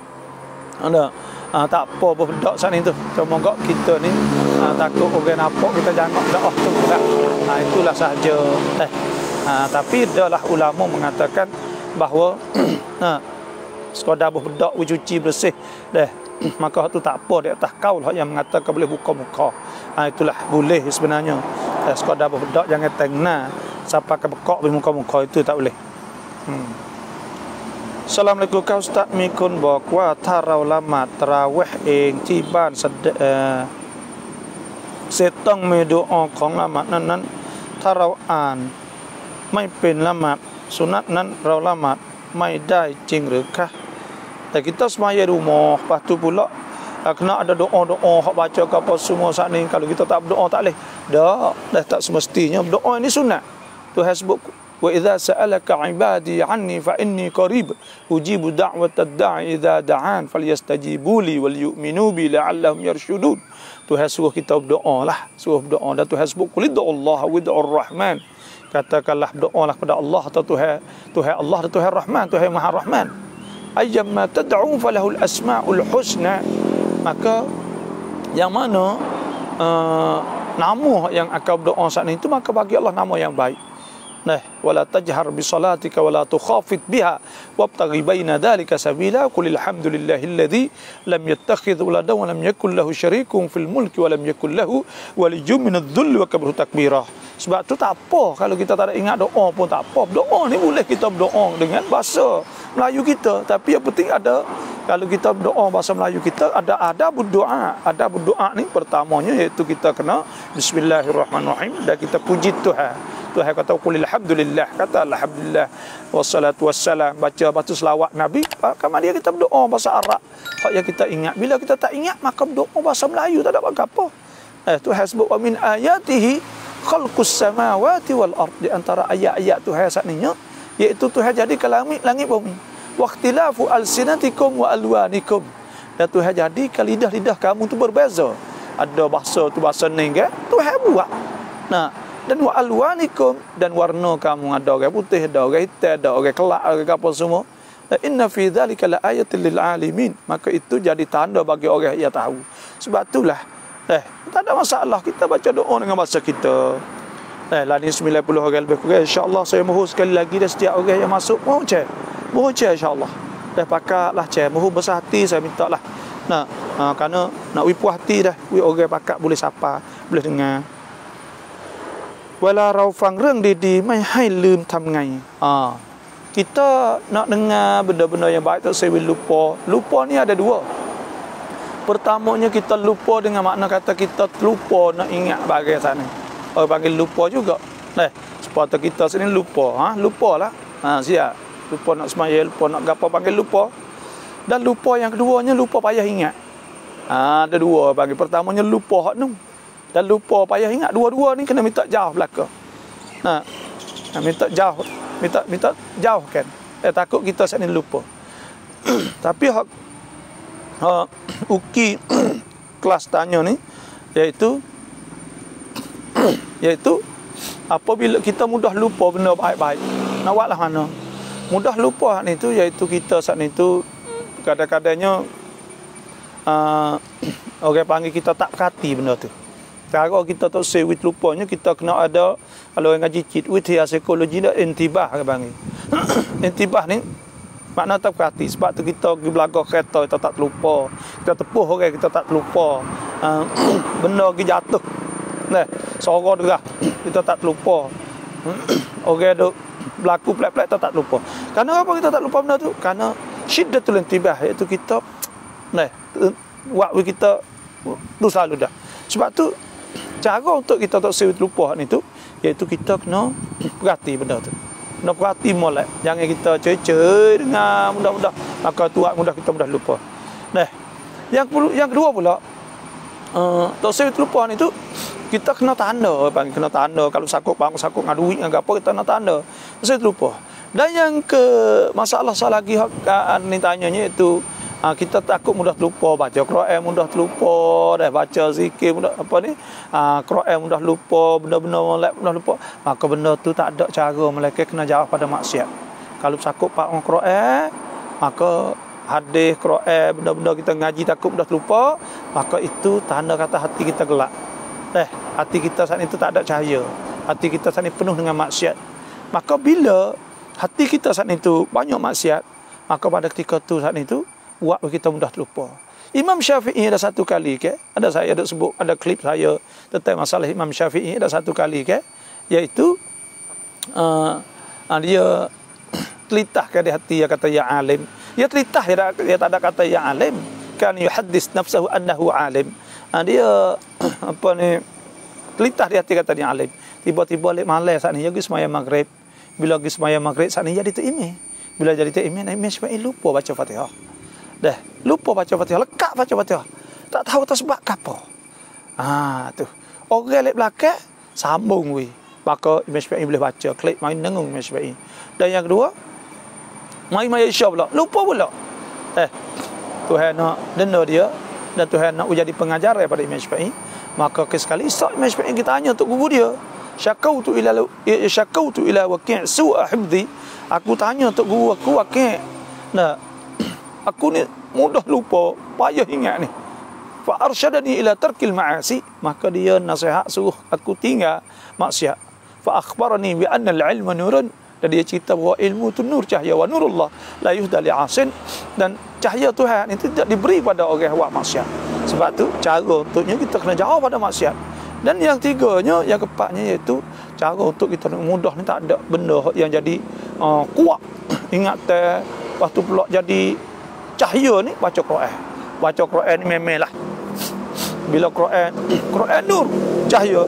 ada ah, tak apa apa bedak saat ni tu. Cuma gak kita ni ah, takut orang nampak kita jangan doa tu lah. Ah, itulah sahaja. Eh. Ah, tapi adalah ulama mengatakan bahawa nah sekadar berbedak cuci bersih dah maka tu tak apa di atas kaul yang mengatakan boleh buka muka. Ha, itulah boleh sebenarnya. Eh, sekadar berbedak jangan tengna sampai ke bekak di muka-muka itu tak boleh. Hmm. Assalamualaikum kau ustaz mikunบอกว่าถ้าเราละหมาดตะเราะเวห์เองที่บ้านเสร็จต้องมีดุอาของละหมาดนั้นๆถ้าเราอ่านไม่เป็นละหมาดสุนัตนั้นเราละหมาดไม่ได้จริงหรือคะแต่kita semaya di rumah lepas tu pula kena ada doa-doa hak baca ke apa semua saat ni kalau kita tak berdoa tak boleh dah dah tak semestinya berdoa ini sunat tu saya sebut Wa idza sa'alaka 'ibadi 'anni fa inni qarib ujibu da'watad da'i idza da'an falyastajibu li wal yu'minu bi la'allahum yarshudun. Tuhan suruh kita berdoa lah, suruh berdoa, dan Tuhan sebut qul Allah wa Rahman. Katakanlah berdoalah kepada Allah atau Tuhan, Tuhan Allah dan Tuhan Rahman, Tuhan Maha Rahman. Ayyamma tad'u falahul asmaul husna. Maka yang mana uh, nama yang akan berdoa saat itu, maka bagi Allah nama yang baik. Nah, wala tajhar bi salatika wala tukhafit biha wabtaghi baina dhalika sabila qul alhamdulillahilladzi lam yattakhidh waladan wa lam yakul lahu syarikun fil mulki wa lam yakul lahu waliyyun minadh-dhulli wa kabru takbirah. Sebab tu tak apa kalau kita tak ada ingat doa pun tak apa. Doa ni boleh kita berdoa dengan bahasa Melayu kita, tapi yang penting ada, kalau kita berdoa bahasa Melayu kita ada ada berdoa. Ada berdoa ni pertamanya iaitu kita kena bismillahirrahmanirrahim dan kita puji Tuhan. Tuhan kata qul alhamdulillah, kata alhamdulillah wassalatu wassalam, baca baca selawat Nabi. Kemudian kita berdoa bahasa Arab hak yang kita ingat. Bila kita tak ingat maka berdoa bahasa Melayu tak ada apa-apa. Eh Tuhan sebut wa min ayatihi khalqus samawati wal ard, di antara ayat-ayat Tuhan sakninya iaitu Tuhan jadikan langit langit bumi. Wa ikhtilafu alsinatikum wa alwanikum, dan Tuhan jadikan lidah-lidah kamu tu berbeza. Ada bahasa tu bahasa ni kan Tuhan buat. Nah, dan wa alwanikum, dan warna kamu ada orang putih, ada orang hitam, ada orang kelak, ada apa semua. La inna fi dzalika la ayatin lil alamin, maka itu jadi tanda bagi orang yang tahu. Sebab itulah eh tak ada masalah kita baca doa dengan bahasa kita. Eh lah ni sembilan puluh orang lebih kurang, insya-Allah saya mohon sekali lagi dah setiap orang yang masuk mohon cek. Mohon cek insya-Allah. Dah pakatlah cek, mohon besar hati saya minta lah. Nah, ha, kerana nak wi puas hati dah, wi orang pakat boleh sapa, boleh dengar. เวลาเราฟังเรื่องดีๆไม่ให้ลืมทำไง ah kita nak dengar benda-benda yang baik tak saya lupa. Lupa ni ada dua. Pertamanya kita lupa dengan makna kata kita lupa nak ingat bagai sana. Orang panggil lupa juga. Nah, sepatutnya kita sini lupa, ha, lupalah. Ha, siap. Lupa nak semaya, lupa nak gapo panggil lupa. Dan lupa yang keduanya lupa payah ingat. Ha, ada dua panggil. Pertamanya lupa hak nu. Dan lupa payah ingat, dua-dua ni kena minta jauh belaka. Nah, minta jauh, minta minta jauh kan. Eh takut kita sini lupa. Tapi hak ha, uki kelas tanya ni iaitu iaitu apabila kita mudah lupa benda baik-baik. Nak buatlah mana? Mudah lupa ni tu iaitu kita saat ni tu kadang-kadangnya uh, orang panggil kita tak perhati benda tu. Kalau kita tak sewit lupanya, kita kena ada, kalau yang ngaji cit witia psikologi dah intibah ke panggil. Intibah ni makna tak perhati. Sebab tu kita pergi belaga kereta kita tak lupa. Kita tepuh orang kita tak lupa. Uh, benda pergi jatuh. Nah, suara derah kita tak lupa. Orang duk berlaku pelik-pelik kita tak lupa. Karena apa kita tak lupa benda tu? Karena syiddatul intibah, iaitu kita nah, waktu kita tu selalu dah. Sebab tu cara untuk kita tak sewit lupa ni tu iaitu kita kena perhati benda tu. Kena perhati molek. Jangan kita cuy-cuy dengan mudah-mudah, maka tu mudah kita mudah lupa. Nah, yang yang kedua pula uh, tak sewit lupa ni tu kita kena tanda, panggil kena tanda. Kalau sakut bang sakut ngadu duit dengan apa kita kena tanda. Sewit lupa. Dan yang ke masalah salah lagi hak ni tanyanya iaitu Ha, kita takut mudah lupa, baca Quran mudah lupa, dah baca zikir mudah apa ni, ha, Quran mudah lupa, benda-benda molek mudah lupa. Maka benda tu tak ada cara, mereka kena jauh pada maksiat. Kalau sakut pak Quran, maka hadis Quran, benda-benda kita ngaji takut mudah lupa, maka itu tanda kata hati kita gelap. Eh, hati kita saat itu tak ada cahaya. Hati kita saat ini penuh dengan maksiat. Maka bila hati kita saat itu banyak maksiat, maka pada ketika tu saat itu buat kita mudah terlupa. Imam Syafi'i ada satu kali ke, ada saya ada sebut, ada klip saya tentang masalah Imam Syafi'i ada satu kali ke, iaitu uh, dia telitah ke di hati, dia kata ya alim. Dia telitah, dia, dia tak ada kata ya alim. Kan yuhaddis nafsahu annahu alim. Uh, dia apa ni, telitah di hati kata dia alim. Tiba-tiba lek malam saat ni pergi sembahyang maghrib. Bila pergi sembahyang maghrib saat ni jadi tu imam. Bila jadi tu imam, imam Syafi'i lupa baca Fatihah. Dah, lupa baca Fatihah, lekak baca Fatihah. Tak tahu tak sebab apa. Ah, tu. Orang lek belakang sambung we. Maka Imam Syafi'i boleh baca, klik main dengung Imam Syafi'i. Dan yang kedua, mai-mai Isya pula, lupa pula. Eh, Tuhan nak denda dia dan Tuhan nak jadi pengajar daripada Imam Syafi'i. Maka kesekali Isya Imam Syafi'i kita tanya untuk guru dia. Syakautu ila syakautu ila Waqi' su'a hifdhi. Aku tanya untuk guru aku Waqi'. Nah, aku ni mudah lupa, payah ingat ni. Fa arsyadani ila tarkil ma'asi. Maka dia nasihat suruh aku tinggal maksiat. Fa akhbarani bi anna al-ilma nurun. Dan dia cerita bahawa ilmu itu nur, cahaya, wa nurullah la yuhda li'asin. Dan cahaya Tuhan itu tidak diberi pada orang yang buat maksiat. Sebab tu cara untuknya kita kena jauh pada maksiat. Dan yang tiganya, yang keempatnya iaitu cara untuk kita nak mudah ni, tak ada benda yang jadi uh, kuat. Ingat teh, lepas tu pula jadi cahaya ni, baca Quran. Baca Quran ni memelah. Bila Quran, Quran nur, cahaya.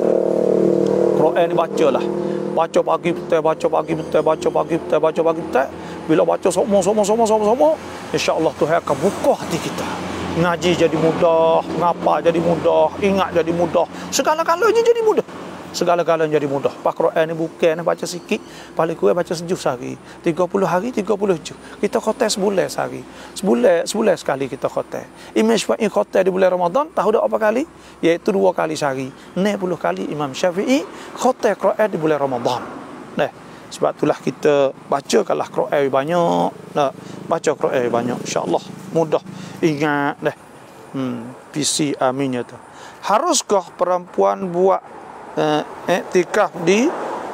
Quran ni bacalah. Baca pagi petang, baca pagi petang, baca pagi petang, baca pagi petang. Bila baca semua, semua, semua, semua, semua, insya-Allah Tuhan akan buka hati kita. Ngaji jadi mudah, ngapa jadi mudah, ingat jadi mudah, segala-galanya jadi mudah. Segala-galanya jadi mudah. Pak Quran ni bukan baca sikit, paling kurang baca sejus sehari. tiga puluh hari, tiga puluh juz. Kita khotem sebulan sehari. Sebulan, sebulan sekali kita khotem. Imam Syafi'i khotem di bulan Ramadan, tahu dak apa kali? Iaitu dua kali sehari. enam puluh kali Imam Syafi'i khotem Quran di bulan Ramadan. Nah, sebab itulah kita bacakanlah Quran banyak. Nah, baca Quran banyak, insya-Allah mudah ingat dah. Hmm, P C aminnya tu. Haruskah perempuan buat uh, iktikaf di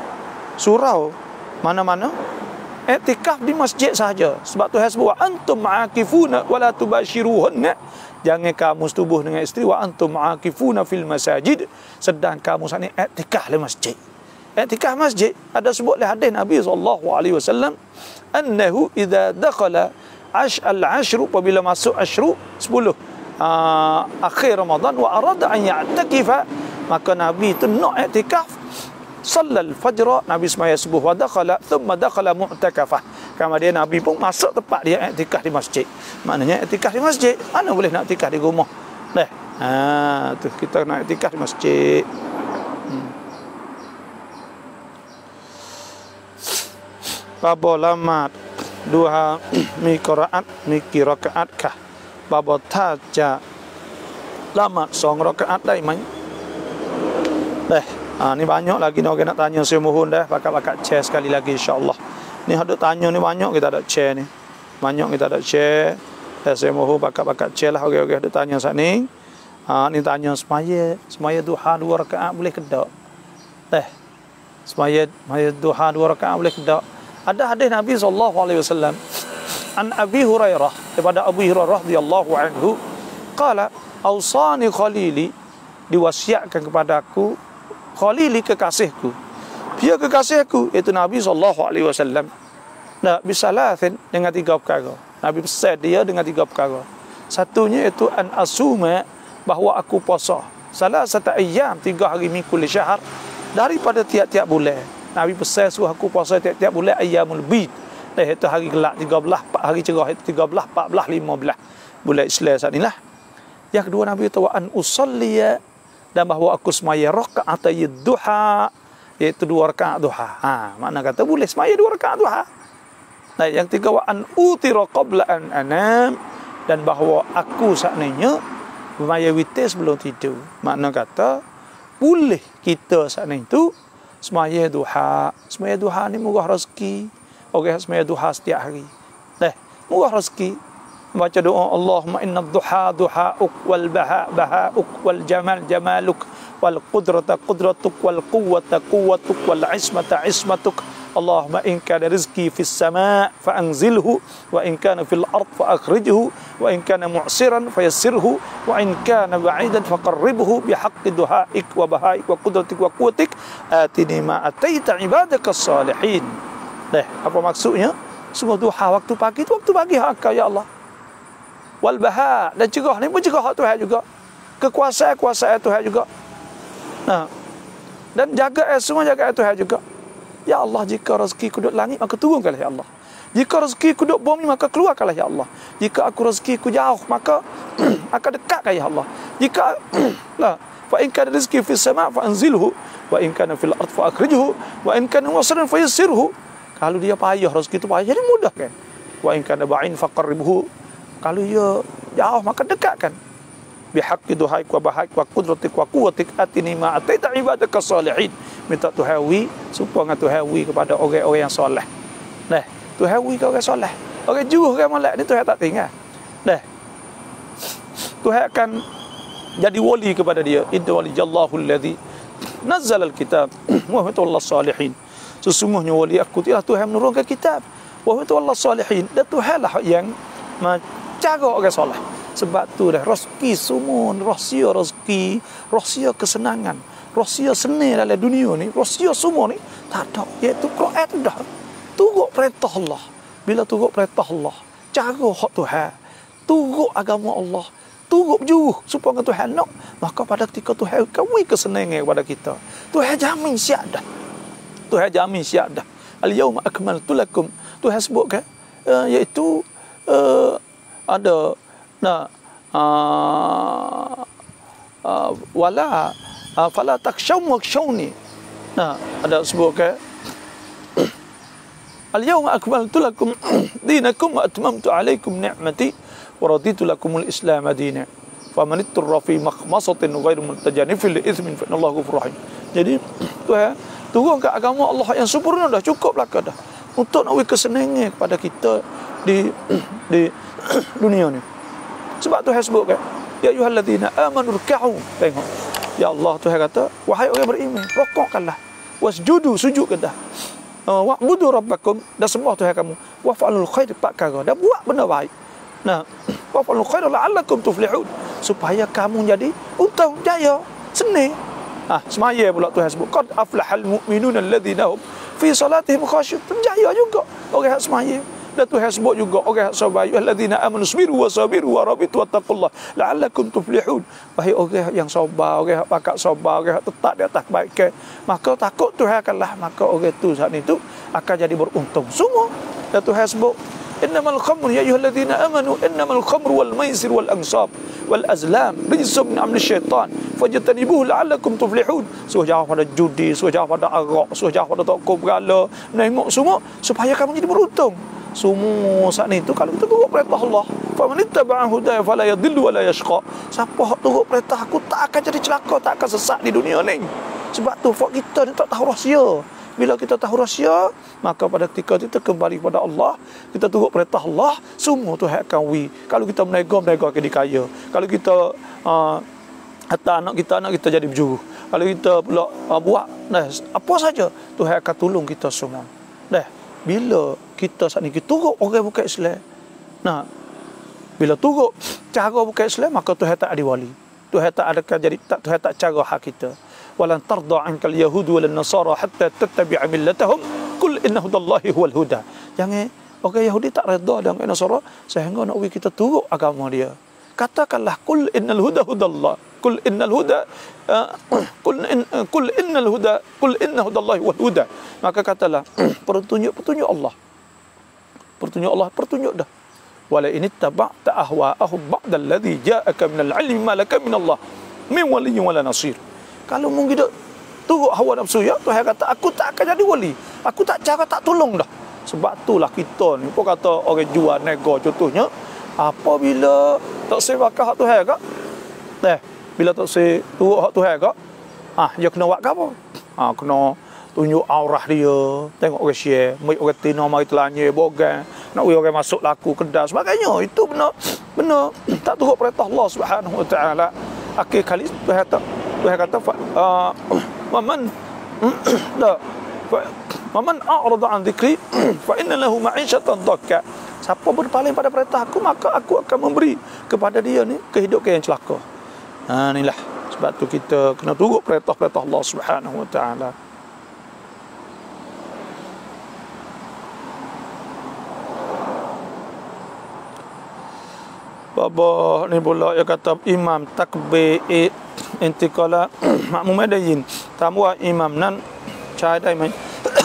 surau mana-mana? Iktikaf di masjid saja. Sebab Tuhan sebut antum ma'akifuna wala tubashiruhunna. Jangan kamu setubuh dengan isteri wa antum ma'akifuna fil masajid. Sedang kamu saat ni iktikaf di masjid. Iktikaf masjid ada sebut oleh hadis Nabi sallallahu alaihi wasallam annahu idza dakhala ash al-ashru, apabila masuk ashru sepuluh uh, akhir Ramadan wa arada an ya'takifa, maka Nabi itu nak iktikaf, sallal fajr, Nabi semaya subuh, wa dakhala thumma dakhala mu'takafah, kemudian Nabi pun masuk tempat dia iktikaf di masjid. Maknanya iktikaf di masjid, mana boleh nak iktikaf di rumah. Dah, ha tu kita nak iktikaf di masjid. hmm. Babo lamat duha mi qiraat mi qiraat kah babo ta ja lamat song rakaat dai mai. Dah, ha, ni banyak lagi ni orang nak tanya saya mohon dah pakat-pakat share sekali lagi insya-Allah. Ni ada tanya ni banyak kita ada share ni. Banyak kita ada share. Dah saya mohon pakat-pakat share lah orang-orang ada tanya sat ni. Ha, ni tanya semaya, semaya duha dua rakaat boleh ke tak? Dah. Semaya, semaya duha dua rakaat boleh ke tak? Ada hadis Nabi sallallahu alaihi wasallam an Abi Hurairah, daripada Abu Hurairah radhiyallahu anhu, qala awsani khalili, diwasiatkan kepadaku khalili, kekasihku. Dia kekasihku iaitu Nabi sallallahu alaihi wasallam. Nah, bisalathin, dengan tiga perkara. Nabi pesan dia dengan tiga perkara. Satunya iaitu an asuma, bahawa aku puasa salasata ayyam, tiga hari min kulli syahr, daripada tiap-tiap bulan. Nabi pesan suruh aku puasa tiap-tiap bulan ayyamul bid. Eh, itu hari gelap tiga belas, empat hari cerah itu tiga belas, empat belas, lima belas bulan Islam saat inilah. Yang kedua Nabi kata wa an usalliya, dan bahawa aku semaya rakaat duha, iaitu dua rakaat duha. Ha, makna kata boleh semaya dua rakaat duha. Nah, yang tiga wa an utira qabla an anam, dan bahawa aku saknanya semaya witir sebelum tidur. Makna kata boleh kita saknanya itu semaya duha. Semaya duha ni murah rezeki. Orang semaya duha setiap hari. Dah, murah rezeki. Baca doa Allahumma inna duha duha'uk wal baha baha'uk wal jamal jamaluk wal qudrata qudratuk wal quwwata quwwatuk wal ismata ismatuk. Allahumma in kana rizqi fis sama' fa anzilhu wa in kana fil ard fa akhrijhu wa in kana mu'siran fayassirhu wa in kana ba'idan faqarribhu bihaqqi duha'ik wa baha'ik wa qudratik wa quwwatik atini ma ataita ibadaka salihin. Dah, apa maksudnya? Semua duha waktu pagi tu waktu pagi hak ya Allah. Wal baha, dan cerah ni pun cerah Tuhan juga. Kekuasaan-kuasaan Tuhan juga. Nah, dan jaga semua jaga Tuhan juga. Ya Allah, jika rezeki ku duduk langit maka turunkanlah ya Allah. Jika rezeki ku duduk bumi maka keluarkanlah ya Allah. Jika aku rezeki ku jauh maka akan dekatkan ya Allah. Jika lah fa in kana rizqi fis sama' fa anzilhu Wa in kana fil ard fa akhrijhu wa in kana wasran fayassirhu. Kalau dia payah rezeki itu payah jadi mudah kan. Wa in kana ba'in faqarribhu. Kalau dia jauh maka dekatkan. Bihaqqi duhaik wa bahaik wa qudratik wa quwwatik atini ma ataita ibadaka salihin. Minta tuhawi supaya tuhawi kepada orang-orang yang soleh. Nah, tuhawi ke orang soleh. Orang jauh orang molek ni Tuhan tak tinggal. Nah. Tuhan akan jadi wali kepada dia. Inna walijallahu alladhi nazzala al-kitab wa huwa tawalla salihin. Sesungguhnya wali aku ialah Tuhan menurunkan kitab. Wa huwa tawalla salihin. Dan Tuhanlah yang menjaga orang soleh. Sebab tu dah rezeki semua, rahsia rezeki, rahsia kesenangan, rahsia seni dalam dunia ni, rahsia semua ni tak ada. Iaitu Quran dah. Turut perintah Allah. Bila turut perintah Allah, jaga hak Tuhan, turut agama Allah, turut berjuruh supaya Tuhan nak, maka pada ketika Tuhan kawin kesenangan kepada kita, Tuhan jamin siap dah. Tuhan jamin siap dah. Al-yawma akmaltu lakum. Tuhan sebutkan uh, iaitu uh, ada nah uh, uh, wala uh, fala takshawm wakshawni. Nah, ada sebutkan Al-yawma akmaltu lakum dinakum wa atmamtu alaikum ni'mati wa raditu lakumul islam dina. Faman ittara fi makhmasatin ghairu mutajanifil li ithmin fa innallaha ghafurur rahim. Jadi Tuhan turunkan agama Allah yang sempurna dah, cukup belaka dah untuk nak beri kesenangan kepada kita di di dunia ni. Sebab Tuhan sebutkan ya ayyuhalladzina amanu ruk'u. Tengok. Ya Allah, Tuhan kata, wahai orang beriman, rukukkanlah. Wasjudu, sujud kedah. Uh, wa'budu rabbakum, dan sembah Tuhan kamu. Waf'alul khair, perkara, dan buat benda baik. Nah, waf'alul khair la'allakum tuflihun, supaya kamu jadi untung, jaya, senang. Ah, semaya pula Tuhan sebut qad aflahal mu'minuna alladzina hum fi salatihim khashi'un. Jaya juga orang yang semaya. Dan Tuhan sebut juga orang yang sabar, alladzina amanu sabiru wa sabiru wa rabitu wattaqullah la'allakum tuflihun. Wahai orang yang sabar, orang yang pakat sabar, orang yang tetap di atas kebaikan, maka takut Tuhan akanlah, maka orang itu saat itu akan jadi beruntung semua. Dan Tuhan sebut innamal khamru ya ayyuhalladzina amanu innamal khamru wal maisir wal ansab wal azlam rijsum min amri syaitan fajtanibuhu la'allakum tuflihun. Suruh jauh pada judi, suruh jauh pada arak, suruh jauh pada tokok berala, nengok semua supaya kamu jadi beruntung. Semua saat itu kalau kita turut perintah Allah, fa man ittaba'a hudaya fala yadhillu wa la yashqa. Siapa hak turut perintah aku tak akan jadi celaka, tak akan sesat di dunia ni. Sebab tu fak kita ni tak tahu rahsia. Bila kita tahu rahsia, maka pada ketika kita kembali kepada Allah, kita turut perintah Allah, semua tu hak akan wi. Kalau kita menego, menego akan dikaya. Kalau kita uh, hatta anak kita anak kita jadi berjuru. Kalau kita pula uh, buat nah, apa saja, Tuhan akan tolong kita semua. Dah, bila kita saat ni kita turut orang bukan Islam, nah, bila turut cara bukan Islam, maka Tuhan tak ada wali. Tuhan tak ada jadi tak Tuhan tak cara hak kita. Walan tarda ankal yahud walan nasara hatta tattabi'a millatahum qul inna hudallahi huwal huda. Jangan orang Yahudi tak redha dengan Nasara sehingga nak we kita turut agama dia. Katakanlah qul innal huda hudallah. Qul innal huda qul in qul innal huda qul inna hudallahi huwal huda. Maka katalah petunjuk-petunjuk Allah. Petunjuk Allah, pertunjuk dah. Wala in ittaba'ta ahwa'ahum ba'da alladhi ja'aka minal 'ilmi ma laka minallah min waliyyin wala nasir. Kalau mungkin tak turut hawa nafsu ya, Tuhan kata aku tak akan jadi wali. Aku tak cara tak tolong dah. Sebab itulah kita ni pun kata orang jual nego contohnya, apabila tak sebakah hak Tuhan kak, eh bila tak se turut hak Tuhan kak, ah dia kena buat apa? Ah kena tunjuk aurah dia, tengok orang share, mai orang tina mari telanya bogan, nak we orang masuk laku kedai sebagainya. Itu benar benar tak turut perintah Allah Subhanahu wa taala. Akhir kali Tuhan kata Tuhan kata uh, waman la waman a'rada an dzikri fa inna lahu ma'isyatan dhanka. Siapa berpaling pada perintah aku, maka aku akan memberi kepada dia ni kehidupan yang celaka. Ha inilah sebab tu kita kena turut perintah-perintah Allah Subhanahu wa taala. Baba ni pula dia kata imam takbir intiqala makmum adayin tamwa imam nan chai dai mai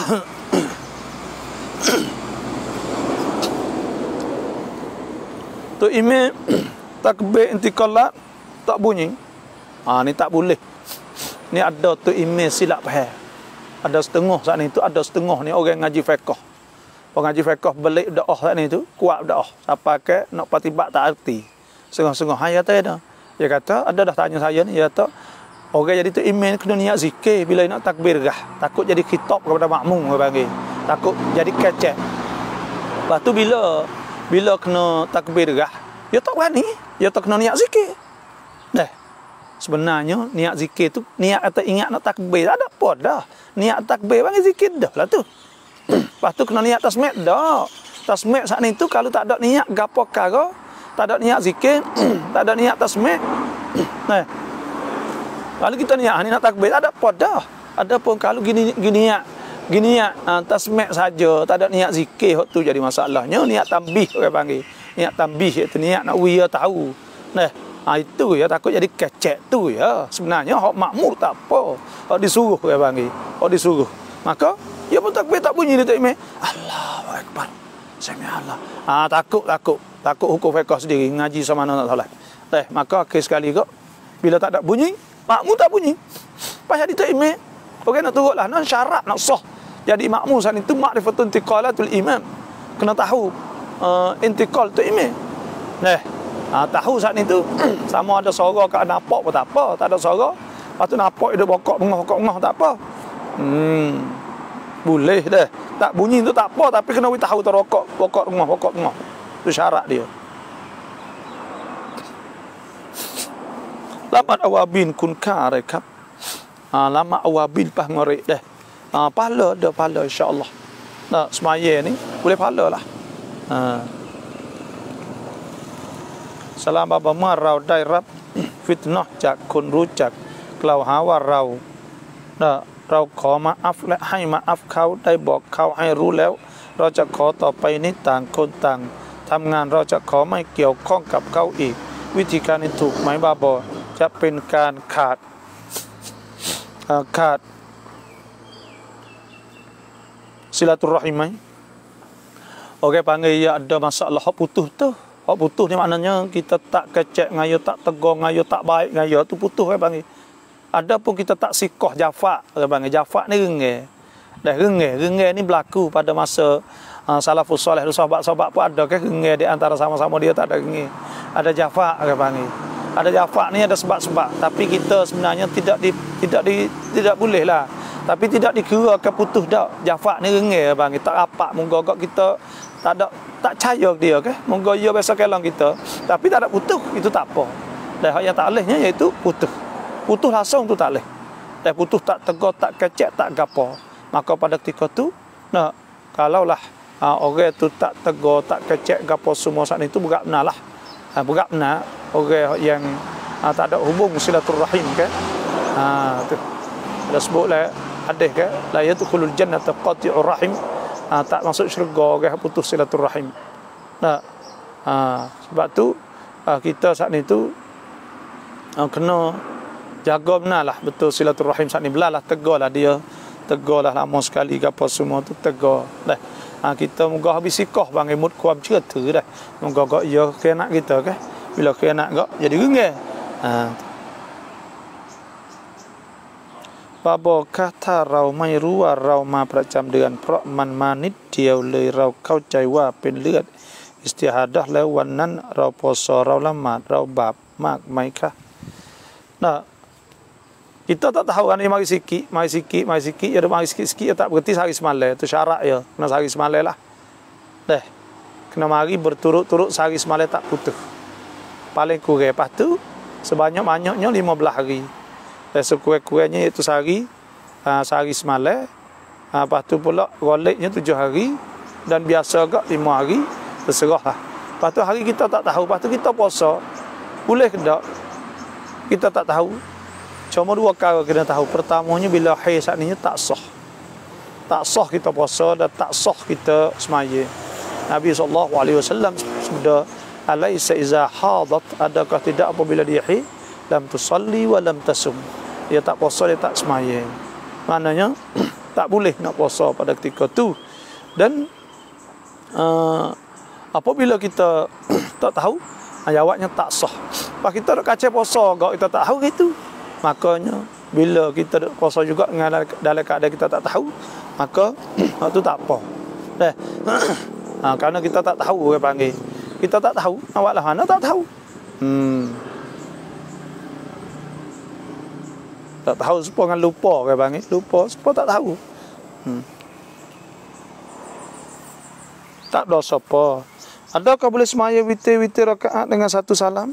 tu imam takbir intiqala tak bunyi. Ah ni tak boleh. Ni ada tu email silap faham. Ada setengah saat ni tu, ada setengah ni orang ngaji fiqh. Orang ngaji fiqh balik doa saat ni tu, kuat doa. Siapa ke nak patibak tak arti. Setengah-setengah hayat ada. Dia kata, ada dah tanya saya ni, dia kata, orang jadi tu email kena niat zikir bila nak takbir gah. Takut jadi khitab kepada makmum orang panggil. Takut jadi kecek. Lepas tu bila bila kena takbir gah, dia tak berani. Dia tak kena niat zikir. Dah. Sebenarnya niat zikir tu niat kata ingat nak takbir tak ada apa dah. Niat takbir panggil zikir dah lah tu. Lepas tu kena niat tasmid dah. Tasmid saat ni tu kalau tak ada niat gapo kara, tak ada niat zikir, tak ada niat tasmid. Nah. Kalau kita niat ni nak takbir tak ada apa dah. Adapun kalau gini gini niat gini niat uh, tasmid saja, tak ada niat zikir hok tu jadi masalahnya. Niat tambih orang panggil. Niat tambih itu niat nak wia tahu. Nah, ha, itu ya takut jadi kecek tu ya. Sebenarnya hak makmur tak apa. Hak disuruh orang panggil. Hak disuruh. Maka ya pun takbir tak bunyi dia tak imam. Allahu akbar. Sami Allah. Ah ha, takut takut. Takut hukum fiqh sendiri ngaji sama nak solat. Eh, maka akhir sekali kok bila tak ada bunyi, makmum tak bunyi. Pas jadi tak imam. Okey nak turutlah non syarat nak sah. Jadi makmum saat itu ma'rifatun intiqalatul imam. Kena tahu uh, intiqal tu imam. Nah, ha, tahu saat itu sama ada suara kat nampak pun tak apa, tak ada suara. Lepas tu nampak dia bokok bengah bokok bengah tak apa. Hmm. Boleh dah. Tak bunyi tu tak apa tapi kena we tahu terokok bokok bengah bokok bengah. Itu syarat dia. Lamat awabin kun karekap. Ha, lama awabin pah ngorek dah. Ha, pahala dah pahala insya-Allah. Nah, semaya ni boleh pahala lah. Ha. Salam baba mar เราได้รับฟิตนะห์จากคนรู้จักกล่าวหาว่าเรานะเราขอมาอัฟและให้มาอัฟเขาได้บอกเขาให้รู้แล้วเราจะขอต่อไปนี้ต่างคนต่างทำงานเราจะขอไม่เกี่ยวข้องกับเขาอีกวิธีการนี้ถูกไหมบาบอจะเป็นการขาดขาดsilaturahim mai. Okey panggil ya ada masalah hak putus tu. Hak putus ni maknanya kita tak kecek ngayo, tak tegur ngayo, tak baik ngayo tu putus kan panggil. Ada pun kita tak sikoh jafa kan panggil. Jafa ni rengeh. Dah rengeh, rengeh ni berlaku pada masa uh, salafus soleh, sahabat-sahabat pun ada ke rengeh di antara sama-sama dia tak ada rengeh. Ada jafa kan panggil. Ada jafa ni ada sebab-sebab tapi kita sebenarnya tidak di, tidak di, tidak boleh lah. Tapi tidak dikira ke putus dak. Jafa ni rengeh bang, tak rapat monggok kita tak ada tak percaya dia ke. Monggo dia biasa kelang kita, tapi tak ada putus itu tak apa. Dan hak yang tak lehnya iaitu putus. Putus langsung tu tak leh. Dan putus tak tegur, tak kecek, tak gapo. Maka pada ketika tu, nah kalaulah ha, orang tu tak tegur, tak kecek gapo semua saat itu berat benar lah. Ha, berat benar orang yang ha, tak ada hubung silaturahim ke. Ha tu. Ada sebutlah hadis ke la yadkhulul jannata qati'ur rahim. Ha, tak masuk syurga orang putus silaturahim. Nah, ha, sebab tu ha, kita saat ni tu ha, kena jaga benarlah betul silaturahim saat ni belalah tegurlah dia. Tegurlah lama sekali ke apa semua tu tegur. Dah. Ha, kita moga habis sikoh bang imut kuam cerita dah. Moga gak ya kena kita ke. Bila kena gak jadi rengeh. Ha. บาบอกค่ะถ้าเราไม่รู้ว่าเรามาประจำเดือนเพราะมันมานิดเดียวเลยเราเข้าใจว่าเป็นเลือดอิสติฮาดะห์แล้ววันนั้นเราพอสอเราละหมาดเราบาปมากไหมคะ Nah, kita tak tahu kan, mari sikit, mari sikit, mari sikit, ya mari sikit-sikit, ya tak berhenti sehari semalam, itu syarat ya, kena sehari semalam lah. Dah, kena mari berturut-turut sehari semalam tak putus. Paling kurang, lepas tu sebanyak-banyaknya lima belas hari. Dan sekurang-kurangnya iaitu sehari, uh, sehari semalam, uh, lepas tu pula roliknya tujuh hari, dan biasa agak lima hari, terserah lah. Lepas tu hari kita tak tahu, lepas tu kita puasa, boleh ke tak? Kita tak tahu. Cuma dua kali kena tahu. Pertamanya bila haid saat ini tak sah. Tak sah kita puasa dan tak sah kita semaya. Nabi sallallahu alaihi wasallam sudah alaysa iza hadat, adakah tidak apabila dia haid lam tusalli wa lam tasum. Dia tak puasa, dia tak semaya. Maknanya tak boleh nak puasa pada ketika tu. Dan uh, apabila kita tak tahu, jawabnya tak sah. Pak kita nak kaca puasa, kalau kita tak tahu gitu, makanya Bila kita duk puasa juga dengan dalam keadaan kita tak tahu, maka waktu tak apa. Dah. Ha, kerana kita tak tahu orang panggil. Kita tak tahu, awak lah mana tak tahu. Hmm. Tak tahu sepo dengan lupa orang panggil. Lupa sepo tak tahu. Hmm. Tak dosa apa. Adakah boleh semaya witir-witir rakaat dengan satu salam?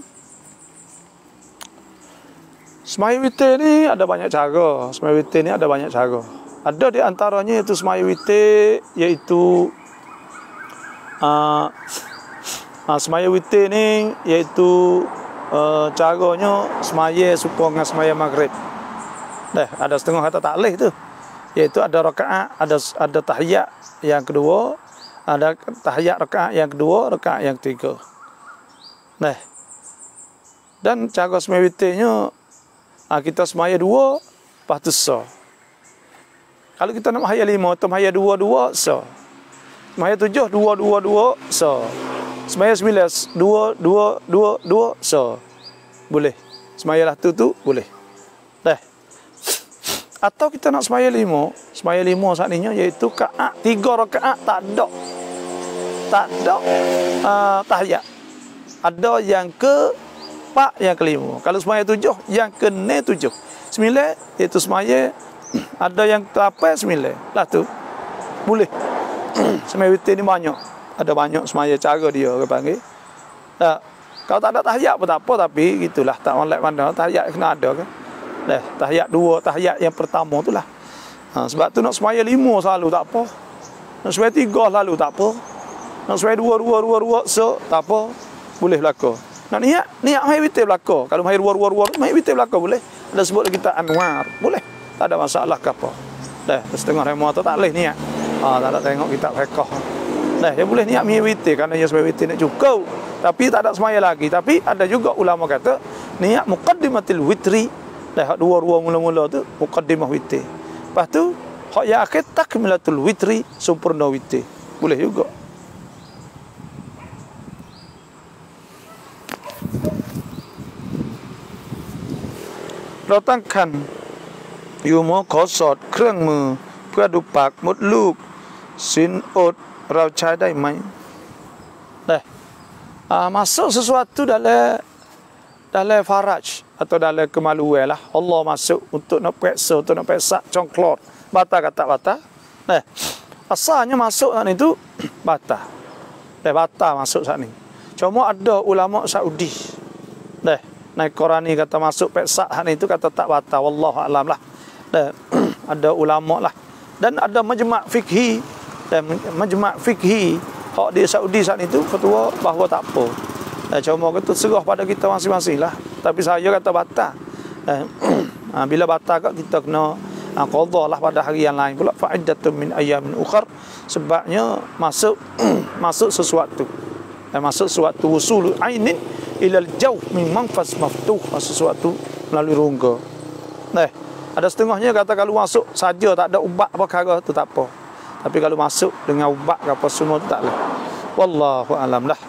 Semaya witir ni ada banyak cara. Semaya witir ni ada banyak cara. Ada di antaranya iaitu semaya witir, iaitu uh, uh, semaya witir ni iaitu uh, caranya semaya supaya dengan semaya maghrib. Dah, ada setengah kata tak boleh tu. Iaitu ada rakaat, ada ada tahiyat yang kedua, ada tahiyat rakaat yang kedua, rakaat yang ketiga. Nah. Dan cara semaya witirnya, ha, kita semaya dua, lepas tu sah. Kalau kita nak mahaya lima, kita mahaya dua, dua, sah. Semaya tujuh, dua, dua, dua, sah. Semaya sembilan, dua, dua, dua, dua, sah. Boleh. Semaya lah tu tu, boleh. Dah. Atau kita nak semaya lima, semaya lima saat ini iaitu rakaat tiga rakaat tak ada. Tak ada uh, tahiyat. Ada yang ke empat, yang kelima. Kalau semaya tujuh, yang ke enam tujuh. Sembilan iaitu semaya ada yang lapan sembilan. Lah tu. Boleh. Semaya witir ni banyak. Ada banyak semaya cara dia orang panggil. Tak. Kalau tak ada tahiyat pun tak apa, tapi gitulah tak molek mana tahiyat kena ada kan. Dah, tahiyat dua, tahiyat yang pertama tu lah. Ha, sebab tu nak semaya lima selalu tak apa. Nak semaya tiga selalu tak apa. Nak semaya dua, dua, dua, dua, so tak apa. Boleh belaka. Nak niat, niat mahir witir belaka. Kalau mahir dua, dua, dua, mahir witir belaka boleh. Ada sebut kita anwar. Boleh. Tak ada masalah ke apa. Dah, setengah rema tu tak boleh niat. Ha, tak ada tengok kitab fiqh. Dah, dia boleh niat mahir witir kerana dia semaya witir nak cukup. Tapi tak ada semaya lagi. Tapi ada juga ulama kata, niat muqaddimatil witri. Dah, dua-dua mula-mula tu muqaddimah witir. Lepas tu hak yang akhir takmilatul witri, sempurna witir. Boleh juga. Letakkan yumo ขอสอดเครื่องมือเพื่อดูปากมดลูกสินอดเราใช้ได้ไหม Dah. Ah, masuk sesuatu dalam dalam faraj atau dalam kemaluan lah. Allah masuk untuk nak peksa, untuk nak peksa congklot. Bata kata bata. Nah, asalnya masuk saat itu bata. Dah, bata masuk saat ni. Cuma ada ulama Saudi. Dah, naik Qurani kata masuk peksa saat itu kata tak bata. Wallahu a'lam lah. Dah, ada ulama lah. Dan ada majma' fikhi. Dan majma' fikhi hak di Saudi saat itu fatwa bahawa tak apa. Eh, cuma kata serah pada kita masing-masing lah. Tapi saya kata batal. Eh, bila batal kat kita kena uh, qadha lah pada hari yang lain pula. Fa'iddatun min ayyamin ukhar. Sebabnya masuk masuk sesuatu. Eh, masuk sesuatu wusul ainin ilal jauh min manfas maftuh. Masuk sesuatu melalui rongga. Eh, ada setengahnya kata kalau masuk saja tak ada ubat perkara tu tak apa. Tapi kalau masuk dengan ubat ke apa semua tu tak boleh. Wallahu a'lam lah.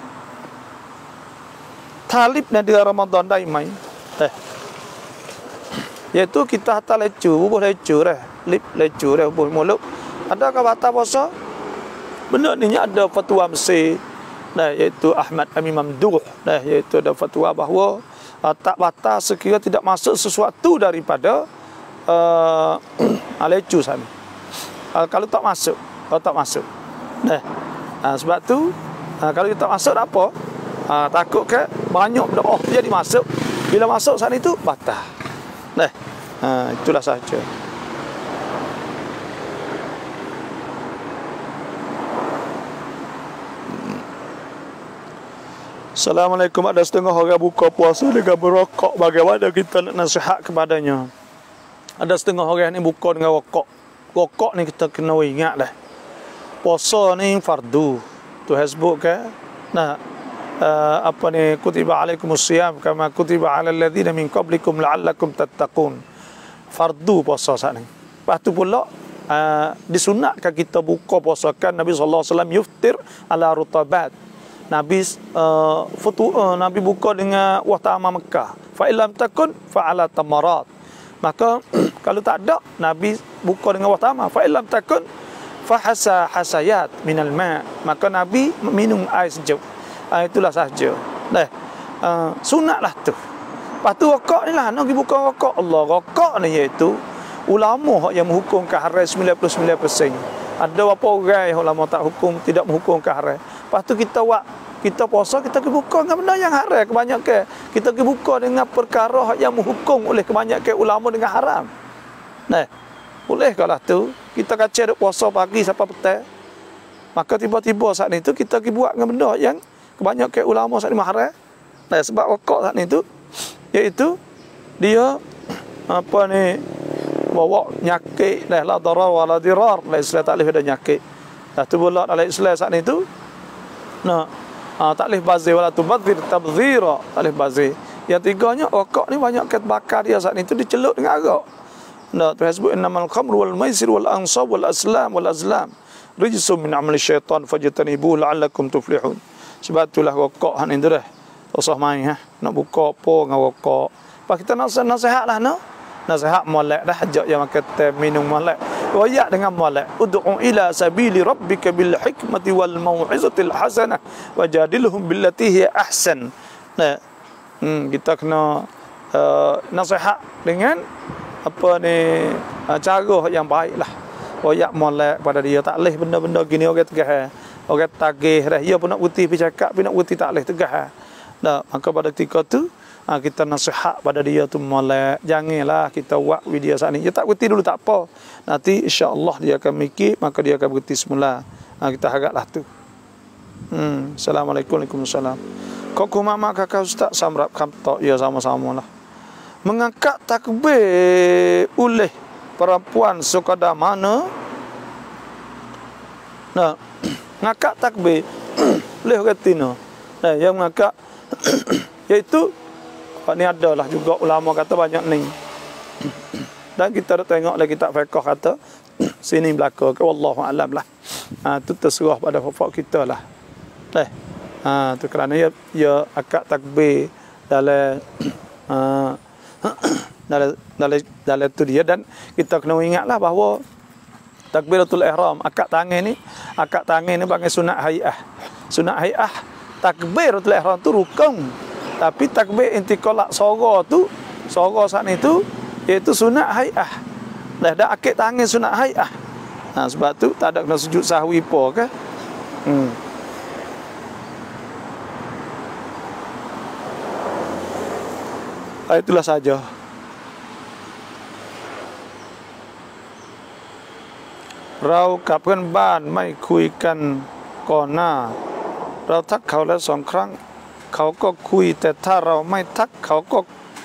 Talib di Ramadan daimai. Eh. Iaitu kita hantar lecur, bubuh lecur dah. Lip lecur dah, bubuh mulut. Adakah batal puasa? Benda ni ada fatwa Mesir. Nah, iaitu Ahmad Amin Mamduh. Nah, iaitu ada fatwa bahawa uh, tak batal sekira tidak masuk sesuatu daripada uh, lecur sana. Uh, kalau tak masuk, kalau tak masuk. Nah, uh, sebab tu uh, kalau kita tak masuk tak apa. Ha, takut ke banyak doa jadi masuk. Bila masuk saat itu batal. Nah, ha, itulah saja. Assalamualaikum. Ada setengah orang buka puasa dengan berokok. Bagaimana kita nak nasihat kepadanya? Ada setengah orang ni buka dengan rokok. Rokok ni kita kena ingat lah. Puasa ni fardu. Tuhan sebut ke? Nah, Uh, apa ni kutiba alaikumusiyam kama kutiba alal ladzina min qablikum la'allakum tattaqun. Fardu puasa saat ni. Lepas tu pula uh, disunatkan kita buka puasakan. Nabi sallallahu alaihi wasallam yuftir ala rutabat. Nabi uh, futu, uh, Nabi buka dengan buah tamar Mekah. Fa illam takun fa ala tamarat. Maka kalau tak ada, Nabi buka dengan pertama, fa illam takun fa hasa hasayat minal ma, maka Nabi minum air sejuk. Ah, itulah sahaja. Dah. Uh, sunatlah tu. Lepas tu rokok ni lah, nak pergi buka rokok. Allah, rokok ni iaitu ulama yang menghukumkan haram sembilan puluh sembilan peratus. Ada berapa orang yang ulama tak hukum, tidak menghukumkan haram. Lepas tu kita buat, kita puasa, kita pergi buka dengan benda yang haram. Kebanyakan kita pergi buka dengan perkara yang menghukum oleh kebanyakan ulama dengan haram. Nah, boleh kalau tu kita kacau duk puasa pagi sampai petang. Maka tiba-tiba saat itu kita pergi buat dengan benda yang kebanyakan ulama saat ini haram. Nah, sebab rokok saat itu iaitu dia apa ni bawa nyakit dah la darar wala dirar. La Islam tak boleh ada nyakit. Dah tu pula dalam Islam saat itu nah ha, tak boleh bazir wala tubadzir tabdzira, tak boleh bazir. Yang tiganya rokok ni banyak kat bakar dia saat itu dicelup dengan arak. Nah, tu disebut innamal khamru wal maisir wal ansab wal aslam wal azlam rijsum min amali syaitan fajtanibuhu la'allakum tuflihun. Sebab itulah rokok hang itu dah. Tak usah main ha. Nak buka apa dengan rokok. Pak kita nasihat nasihatlah no. Nasihat molek dah ajak yang makan teh minum molek. Royak dengan molek. Ud'u ila sabili rabbika bil hikmati wal mau'izatil hasanah wajadilhum billati hiya ahsan. Nah, hmm, kita kena uh, nasihat dengan apa ni uh, cara yang baiklah. Royak molek pada dia, tak leh benda-benda gini orang tegah. Orang tagih dah. Ia pun nak putih pergi cakap, pun nak putih tak leh tegah. Nah, maka pada ketika tu ha, kita nasihat pada dia tu molek. Janganlah kita buat video saat ni. Dia tak berhenti dulu tak apa. Nanti insya-Allah dia akan mikir, maka dia akan berhenti semula. Ha, kita haraplah tu. Hmm, Assalamualaikum Waalaikumsalam. Kau ku mama kakak ustaz samrap kamtok ya sama-sama lah. Mengangkat takbir oleh perempuan sekadar mana? Nah, ngangkat takbir oleh retina. Nah, yang mengangkat iaitu ni adalah juga ulama kata banyak ni. Dan kita dah tengok lagi kitab fiqh kata sini belaka ke wallahu alam lah. Ha, tu terserah pada fafak kita lah. Eh. Ha, tu kerana ia ia akad takbir dalam ha, dalam dalam dalam tu dia, dan kita kena ingatlah bahawa takbiratul ihram, akad tangan ni, akad tangan ni panggil sunat hayah. Sunat hayah takbiratul ihram tu rukun. Tapi takbir intiqal suara tu, suara saat itu iaitu sunat hayah. Dah dah akad tangan sunat hayah. Nah, sebab tu tak ada kena sujud sahwi apa ke? Hmm. Itulah saja. Rau kapkan ban maiคุยกันก่อนหน้าเราทักเขาแล้วสองครั้งเขาก็คุยแต่ถ้าเราไม่ทักเขาก็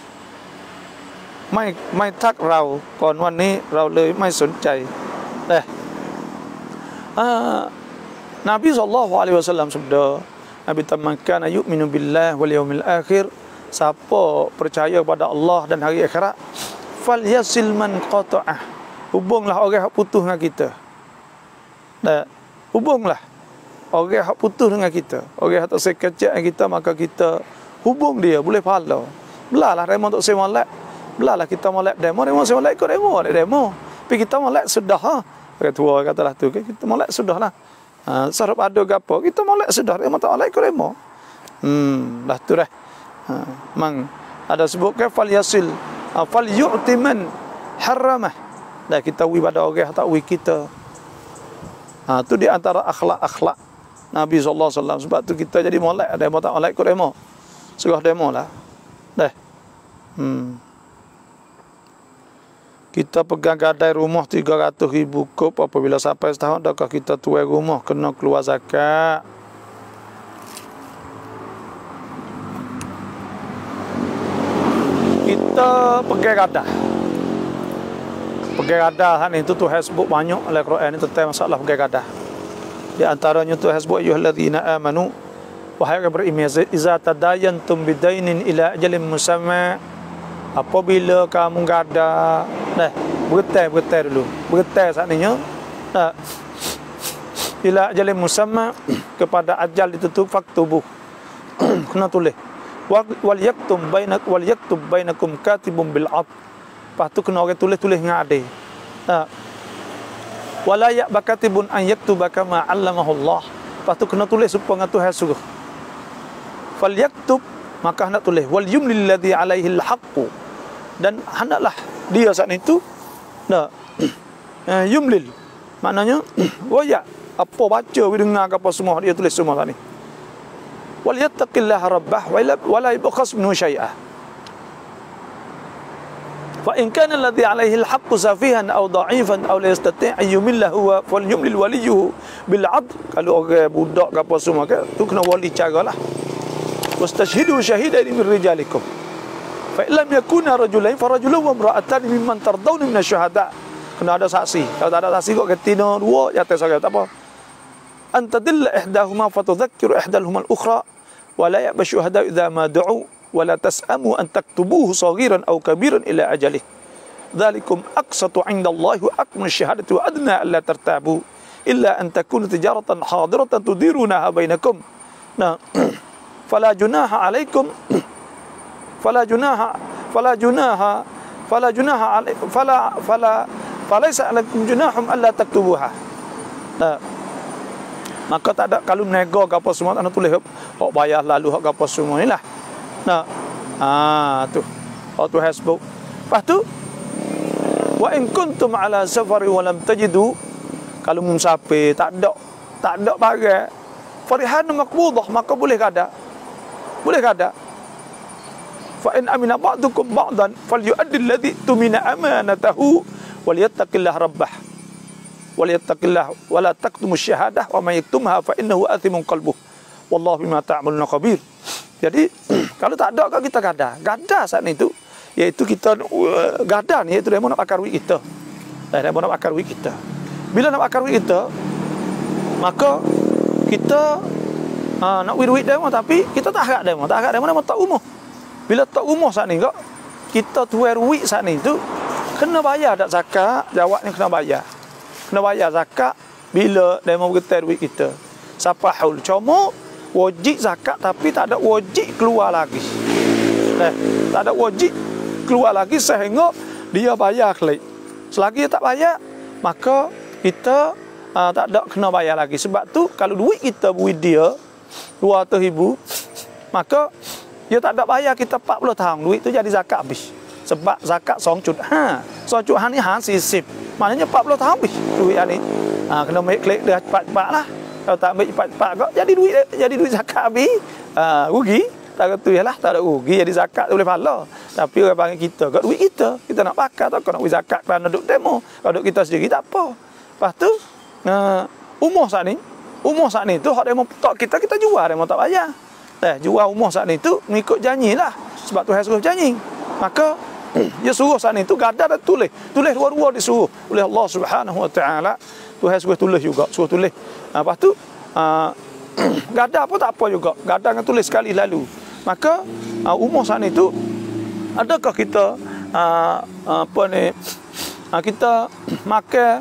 ไม่ไม่ทักเราก่อนวันนี้เราเลยไม่สนใจเด้อ Nabi sallallahu alaihi wasallam sabda, Nabi tamakkan yu'minu billah wal yaumil akhir, siapa percaya pada Allah dan hari akhirat, fal yasil man qata'ah, hubunglah orang yang putus dengan kita. Dah, hubunglah orang yang putus dengan kita, orang yang tak sekecak dengan kita, maka kita hubung dia, boleh pahala. Belalah demo untuk saya molek, belalah kita molek demo, demo saya molek ikut demo, demo. Tapi kita molek sudah ha. Orang tua katalah tu, kita molek sudahlah. Ha, sarap ada gapo, kita molek sudah, demo tak molek ikut demo. Hmm, dah tu dah. Ha, mang ada sebutkan fal yasil, ha, fal yu'timan haramah. Dah kita wi pada orang tak wi kita. Ha, tu di antara akhlak-akhlak Nabi sallallahu alaihi wasallam. Sebab tu kita jadi molek, demo tak molek ikut demo. Serah demo lah. Dah. Hmm. Kita pegang gadai rumah tiga ratus ribu kop, apabila sampai setahun adakah kita tuai rumah kena keluar zakat? Kita pegang gadah. Pegang gadah kan itu tu hasbuk banyak oleh Quran ini tentang masalah pegang gadah. Di antaranya tu hasbuk ayyuhalladzina amanu, wahai orang beriman, iza tadayantum bidainin ila ajalin musamma, apabila kamu gadah, nah, bergetar bergetar dulu. Bergetar saat ini nah, ila ajalin musamma, kepada ajal ditutup, faktubuh. Kena tulis. Wal yaktub bainak wal yaktub bainakum katibun bil 'adl. Lepas tu kena orang tulis-tulis dengan adil. Ha. Wala ya'ba katibun an yaktuba kama 'allamahu Allah. Lepas tu kena tulis supaya Tuhan suruh. Fal yaktub, maka hendak tulis. Wal yumlil ladzi 'alaihi al-haqqu. Dan hendaklah dia saat itu nah uh, yumlil. Maknanya royak apa baca dengar apa semua dia tulis semua tadi. Wal yattaqillaha rabbah wa la yabkhas minhu syai'ah. Fa in kana alladhi 'alayhi al-haqqu safihan aw dha'ifan aw la yastati' an yumilla huwa falyumlil waliyuhu bil 'adl. Kalau orang budak ke apa semua ke tu kena wali caralah. Wastashhidu shahidaini min rijalikum. Fa illam yakuna rajulain farajulun wa imra'atan mimman tardawna min asy-syuhada. Kena ada saksi. Kalau tak ada saksi kok ketina dua jatuh seorang tak apa. Antadilla ihdahuma fatudhakkiru ihdahuma al-ukhra wa la ya'ba syuhada idza ma du'u wa la tas'amu an taktubuhu saghiran aw kabiran ila ajalih. Dzalikum aqsatu 'inda Allah wa akmalu syahadati wa adna alla tartabu illa an takuna tijaratan hadiratan tudirunaha bainakum. Nah, fala junaha 'alaikum fala junaha fala junaha fala junaha fala fala falaysa 'alaikum junahum alla taktubuha. Nah, maka tak ada kalau nego ke apa semua tak tulis hok bayar lalu hok apa semua inilah. Nah, ah tu. Hok tu hasbuk. Lepas tu wa in kuntum ala safari wa lam tajidu, kalau musafir tak ada tak ada barang farihan maqbudah, maka boleh kada. Boleh kada. Fa in amina ba'dukum ba'dan falyu'addi alladhi tumina amanatahu walyattaqillaha rabbah walyattaqillah wala taktumu syahadah wa may yaktumha fa innahu athimun qalbuh wallahu bima ta'maluna khabir. Jadi kalau tak ada kita gada. Gada saat itu iaitu kita uh, gada ni iaitu dia mau nak bakar duit kita. Eh, dia mau nak bakar duit kita. Bila nak bakar duit kita maka kita uh, nak duit dia mau tapi kita tak harap dia mau, tak harap dia mau tak umur. Bila tak umur saat ni kok kita tuai duit saat ni tu kena bayar tak zakat, jawabnya kena bayar. Kena bayar zakat bila dia mau getar duit kita. Siapa haul cuma wajib zakat tapi tak ada wajib keluar lagi. Eh, tak ada wajib keluar lagi sehingga dia bayar klik. Selagi dia tak bayar maka kita uh, tak ada kena bayar lagi. Sebab tu kalau duit kita buat dia dua ratus ribu maka dia tak ada bayar kita empat puluh tahun, duit tu jadi zakat habis. Sebab zakat song cut ha. Song cut ha ni ha sisip. Maknanya empat puluh tahun habis duit ni. Ha, kena ambil klik dia cepat-cepat lah. Kalau tak ambil cepat-cepat kok jadi duit jadi duit zakat habis. Ha, rugi. Tak kata yalah tak ada rugi jadi zakat boleh pahala. Tapi orang panggil kita kat duit kita. Kita nak pakai tak nak duit zakat kerana duk demo. Kalau duk kita sendiri tak apa. Lepas tu uh, umur saat ni, umur saat ni tu hak demo tak kita kita jual demo tak bayar. Eh, jual umur saat ni tu mengikut janji lah. Sebab Tuhan suruh janji. Maka dia suruh saat ni tu gada dan tulis. Tulis dua-dua disuruh oleh Allah Subhanahu Wa Taala. Tuhan suruh tulis juga, suruh tulis. Ha, lepas tu uh, gada apa tak apa juga. Gada dengan tulis sekali lalu. Maka uh, umur saat ni tu adakah kita uh, uh, apa ni uh, kita makan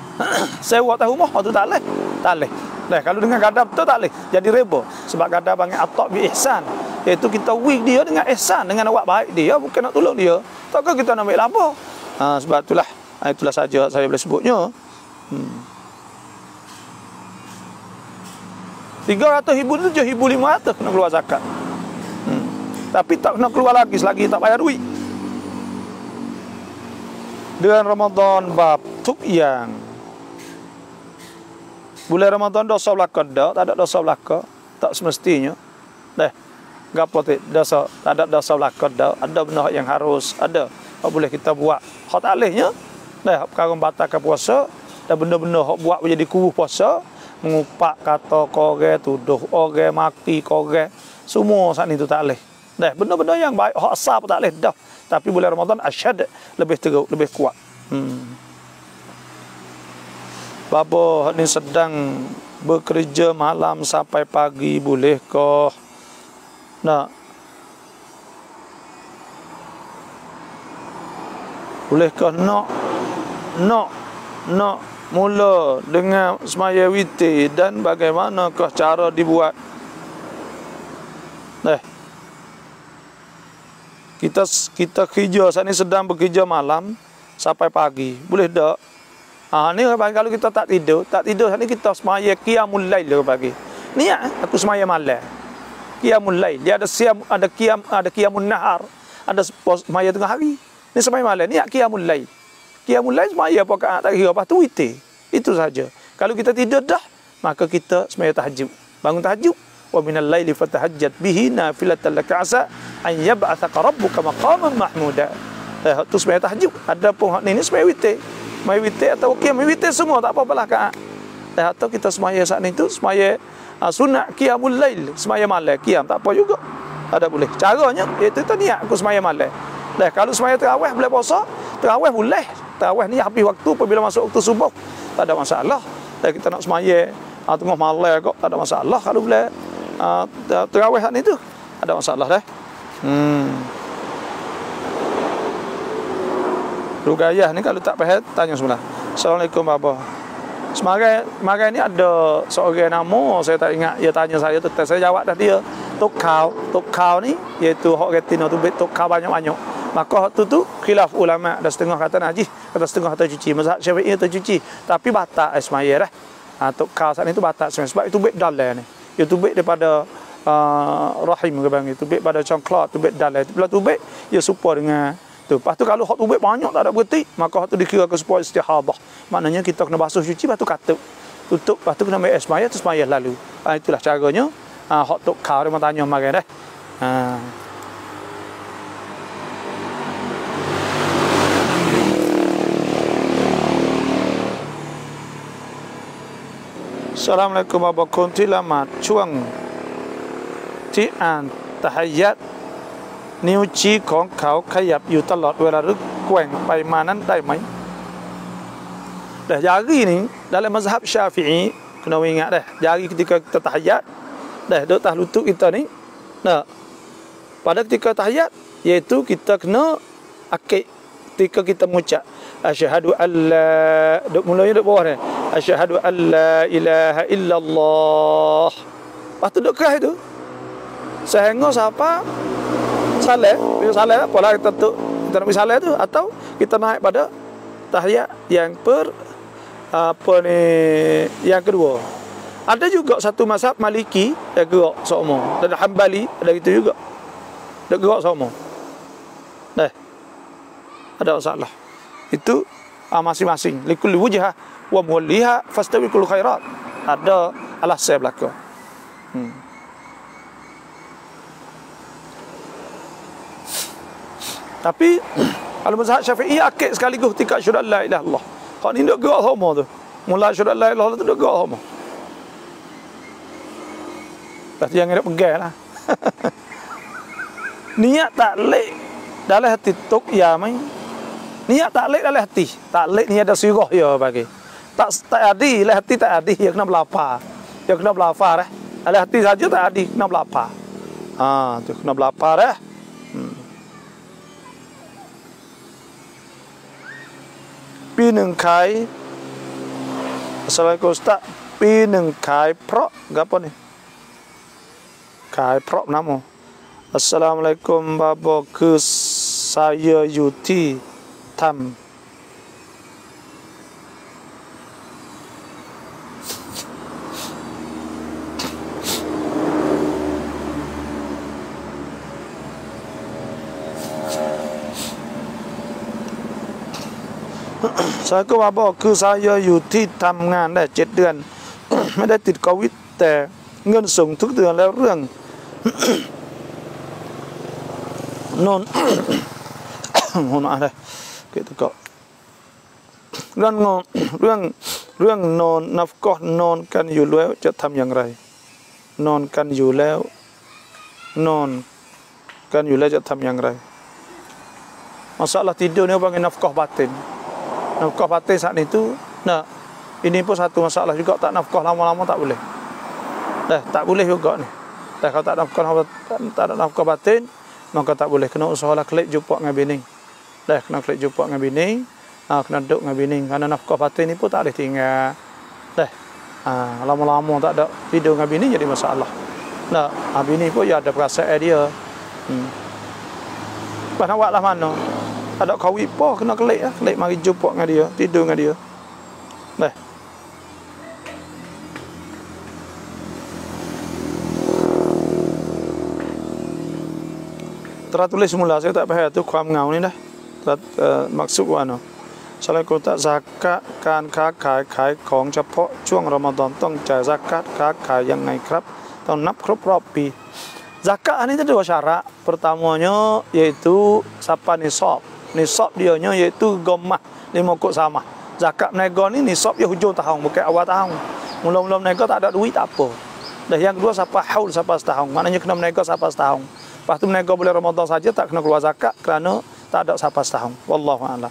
sewa tahu rumah tu tak leh. Tak leh. Nah, kalau dengan gada betul tak boleh jadi riba. Sebab gada panggil atak bi ihsan, iaitu kita wik dia dengan ihsan, dengan awak baik dia, bukan nak tolong dia. Takkan kita nak ambil apa? Ha, sebab itulah itulah saja saya boleh sebutnya. Hmm. tiga ratus ribu tu tujuh ribu lima ratus kena keluar zakat. Hmm. Tapi tak kena keluar lagi selagi tak bayar duit. Bulan Ramadan bab tuqyang. Bulan Ramadan dosa belaka dak, tak ada dosa belaka, tak semestinya. Dah. Gapo tu dosa, tak ada dosa belaka dak, ada benda yang harus ada. Apa boleh kita buat? Hak tak lehnya. Dah perkara batalkan puasa dan benda-benda hak buat menjadi kuruh puasa, mengupak kata korang, tuduh orang, maki korang, semua saat ni tu tak leh. Dah benda-benda yang baik hak asal pun tak leh dah. Tapi bulan Ramadan asyad lebih teruk, lebih kuat. Hmm. Bapa ni sedang bekerja malam sampai pagi, bolehkah nak bolehkah nak nak nak mula dengan semaya witir dan bagaimanakah cara dibuat? Eh Kita kita kerja saat ni sedang bekerja malam sampai pagi. Boleh tak? Ha, ni kalau kita tak tidur, tak tidur saat ni kita semaya qiyamul lail pagi. Niat aku semaya malam. Qiyamul lail. Dia ada siam, ada qiyam, ada qiyamun nahar, ada semaya tengah hari. Ni semaya malam. Niat qiyamul lail. Qiyamul lail semaya rakaat tak kira apa tu witir. Itu saja. Kalau kita tidur dah, maka kita semaya tahajud. Bangun tahajud. Wa minal laili fatahajjat bihi nafilatan laka asa an yab'athaka rabbuka maqaman mahmuda. Eh tu semaya tahajud. Ada pun hak ni ni semaya witir. Semaya witir atau qiyam witir semua tak apa-apalah rakaat. Eh atau kita semaya saat ni tu semaya uh, sunat qiyamul lail, semaya malam qiyam tak apa juga. Ada boleh. Caranya iaitu tu niat aku semaya malam. Dah kalau semaya tarawih boleh puasa, tarawih boleh. Tarawih ni habis waktu apabila masuk waktu subuh. Tak ada masalah. Dan kita nak semaya uh, tengah malam kok tak ada masalah kalau boleh uh, tarawih ni tu. Ada masalah dah. Hmm. Rugayah ni kalau tak faham tanya sebelah. Assalamualaikum bapa. Semarai semarai ni ada seorang nama saya tak ingat, dia tanya saya tu, saya jawab dah dia. Tok kau, tok kau ni iaitu hak retina tu tok kau banyak-banyak. Maka hak tu tu khilaf ulama, ada setengah kata najis, kata setengah kata cuci. Mazhab Syafi'i tu cuci, tapi batal semaya dah. Ha, tok kau saat ni tu batal semaya sebab itu bait dalal ni. Itu bait daripada uh, rahim ke bang, itu bait pada congklak, tu bait dalal. Bila tu bait ia serupa dengan tu. Lepas tu kalau hak tubik banyak tak ada berhenti, maka hak tu dikira ke supaya istihadah. Maknanya kita kena basuh cuci, lepas tu katuk. Tutup, lepas tu kena ambil semaya, tu semaya lalu. Ha, itulah caranya. Ha, hak tok kau dia mau tanya makan dah. Ha. Assalamualaikum warahmatullahi wabarakatuh. Lama chuangที่อ่านตะฮิยะห์นิ้วชี้ของเขาขยับอยู่ตลอดเวลาหรือแกว่งไปมานั้นได้ไหม Dah jari ni dalam mazhab Syafi'i kena ingat dah, jari ketika kita tahiyat dah duduk atas lutut kita ni. Nah, pada ketika tahiyat iaitu kita kena akid ketika kita mengucap asyhadu alla, duk mulanya duk bawah ni, asyhadu alla ilaha illallah. Lepas tu duk keras tu sehingga siapa salah, bila salah apalah kita tu kita nak salah tu, atau kita naik pada tahiyat yang per apa ni yang kedua. Ada juga satu mazhab Maliki yang gerak sama, dan Hambali ada gitu juga. Dia gerak sama. Dah. Ada masalah. Itu ah, masing-masing likulli wujhah wa muwalliha fastabiqul khairat. Ada alasan belaka. Hmm. Tapi kalau mazhab Syafi'i akid sekaligus ketika syahadu la ilaha illallah. Kau ni duk gerak sama tu. Mula syahadu la ilaha illallah tu duk gerak sama. Lepas tu jangan nak pegang lah. Niat taklid dalam hati tok ya mai. Niat taklid dalam hati. Taklid ni ada sirah ya bagi. Tak tak adi dalam hati tak adi, dia kena belafaz. Dia kena belafaz eh. Dalam hati saja tak adi, kena belafaz. Ha, tu kena belafaz eh. Hmm. ปีหนึ่งขายสลายโกสตะปีหนึ่งขายเพราะกับapa niขายเพราะน้ำอ๋อ Assalamualaikum Babo,คือ saya อยู่ที่ทำ sayaก็มาบอกคือ saya อยู่ที่ทำงานได้เจ็ดเดือน ไม่ได้ติดโควิดแต่เงินส่งทุกเดือนแล้วเรื่อง นอน โหนอะไรเกิดก็เรื่องงเรื่องเรื่องนอนนับก็นอนกันอยู่แล้วจะทำอย่างไรนอนกันอยู่แล้วนอนกันอยู่แล้วจะทำอย่างไร masalah tidur ni panggil nafkah batin. Nafkah batin saat itu, nah ini pun satu masalah juga, tak nafkah lama-lama tak boleh. Dah tak boleh juga ni. Dah kalau tak nafkah tak ada nafkah batin, maka tak boleh. Kena usahalah klik jumpa dengan bini. Dah kena klik jumpa dengan bini, ah kena duduk dengan bini. Karena nafkah batin ni pun tak boleh tinggal. Dah ah lama-lama tak ada tidur dengan bini jadi masalah. Nah, ah, bini pun ya ada perasaan dia. Hmm. Pas nak buat lah mana? Ada kawi po kena kelik lah, kelik mari jumpa dengan dia, tidur dengan dia. Dah. Tertulis semula saya tak faham tuความเหงานี่นะmaksudว่าเนาะสลายกุตะซักกะการค้าขายขายของเฉพาะช่วงรอมฎอนต้องจ่ายซักกะค้าขายยังไงครับต้องนับครบรอบปี zakat ini ada dua syarat. Pertamanya yaitu siapa nisab. Nisab dia nya iaitu gomah lima kok sama. Zakat menega ni nisab ya hujung tahun bukan awal tahun. Mula-mula menega tak ada duit tak apa. Dan yang kedua siapa haul siapa setahun. Maknanya kena menega siapa setahun. Lepas tu menega boleh Ramadan saja tak kena keluar zakat kerana tak ada siapa setahun. Wallahu a'lam.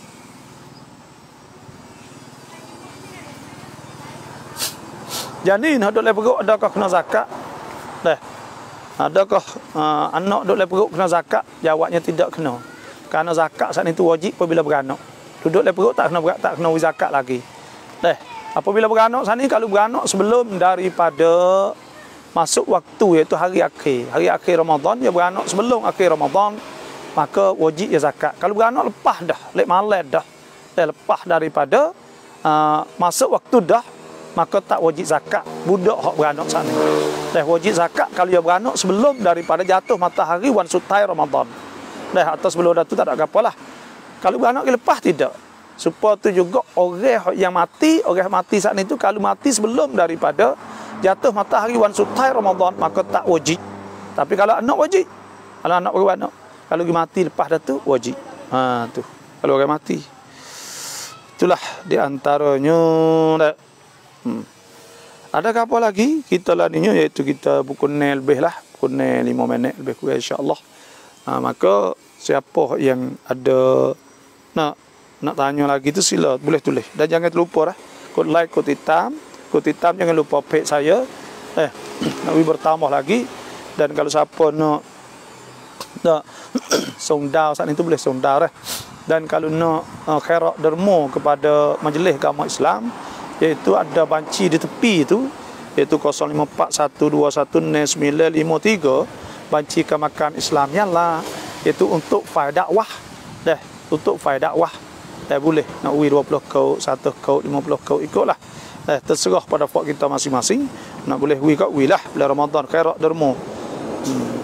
Jadi nak duduk perut adakah kena zakat? Dah. Adakah uh, anak duduk perut kena zakat? Jawabnya tidak kena. Kerana zakat saat itu wajib apabila beranak. Duduk perut tak kena berat, tak kena zakat lagi. Dah. Apabila beranak saat ini kalau beranak sebelum daripada masuk waktu iaitu hari akhir. Hari akhir Ramadan dia beranak sebelum akhir Ramadan maka wajib ya zakat. Kalau beranak lepas dah, lek malam dah. Dah lepas daripada uh, masuk waktu dah maka tak wajib zakat budak hak beranak sana. Dah wajib zakat kalau dia beranak sebelum daripada jatuh matahari wan sutai Ramadan. Dah atau sebelum dah tu tak ada apalah. Kalau beranak lepas tidak. Supaya tu juga orang yang mati, orang mati saat itu kalau mati sebelum daripada jatuh matahari wan sutai Ramadan maka tak wajib. Tapi kalau anak wajib. Kalau anak beranak, kalau dia mati lepas dah tu wajib. Ha tu. Kalau orang mati. Itulah di antaranya dah. Hmm. Ada apa lagi? Kita lah ni iaitu kita buku nail lebih lah, buku nail lima minit lebih kurang insya-Allah. Ha, maka siapa yang ada nak nak tanya lagi tu sila boleh tulis. Dan jangan terlupa lah kod like, kod hitam, kod hitam jangan lupa page saya. Eh, nak bertambah lagi dan kalau siapa nak nak sondau saat itu boleh sondau lah. Dan kalau nak uh, khairat derma kepada majlis agama Islam iaitu ada banci di tepi itu iaitu kosong lima empat satu dua satu sembilan lima tiga banci kemakan Islam lah iaitu untuk faedah dakwah dah untuk faedah dakwah dah boleh nak wi dua puluh kau satu kau lima puluh kau ikutlah dah terserah pada fak kita masing-masing nak boleh wi kat wi lah bulan Ramadan khairat derma. hmm.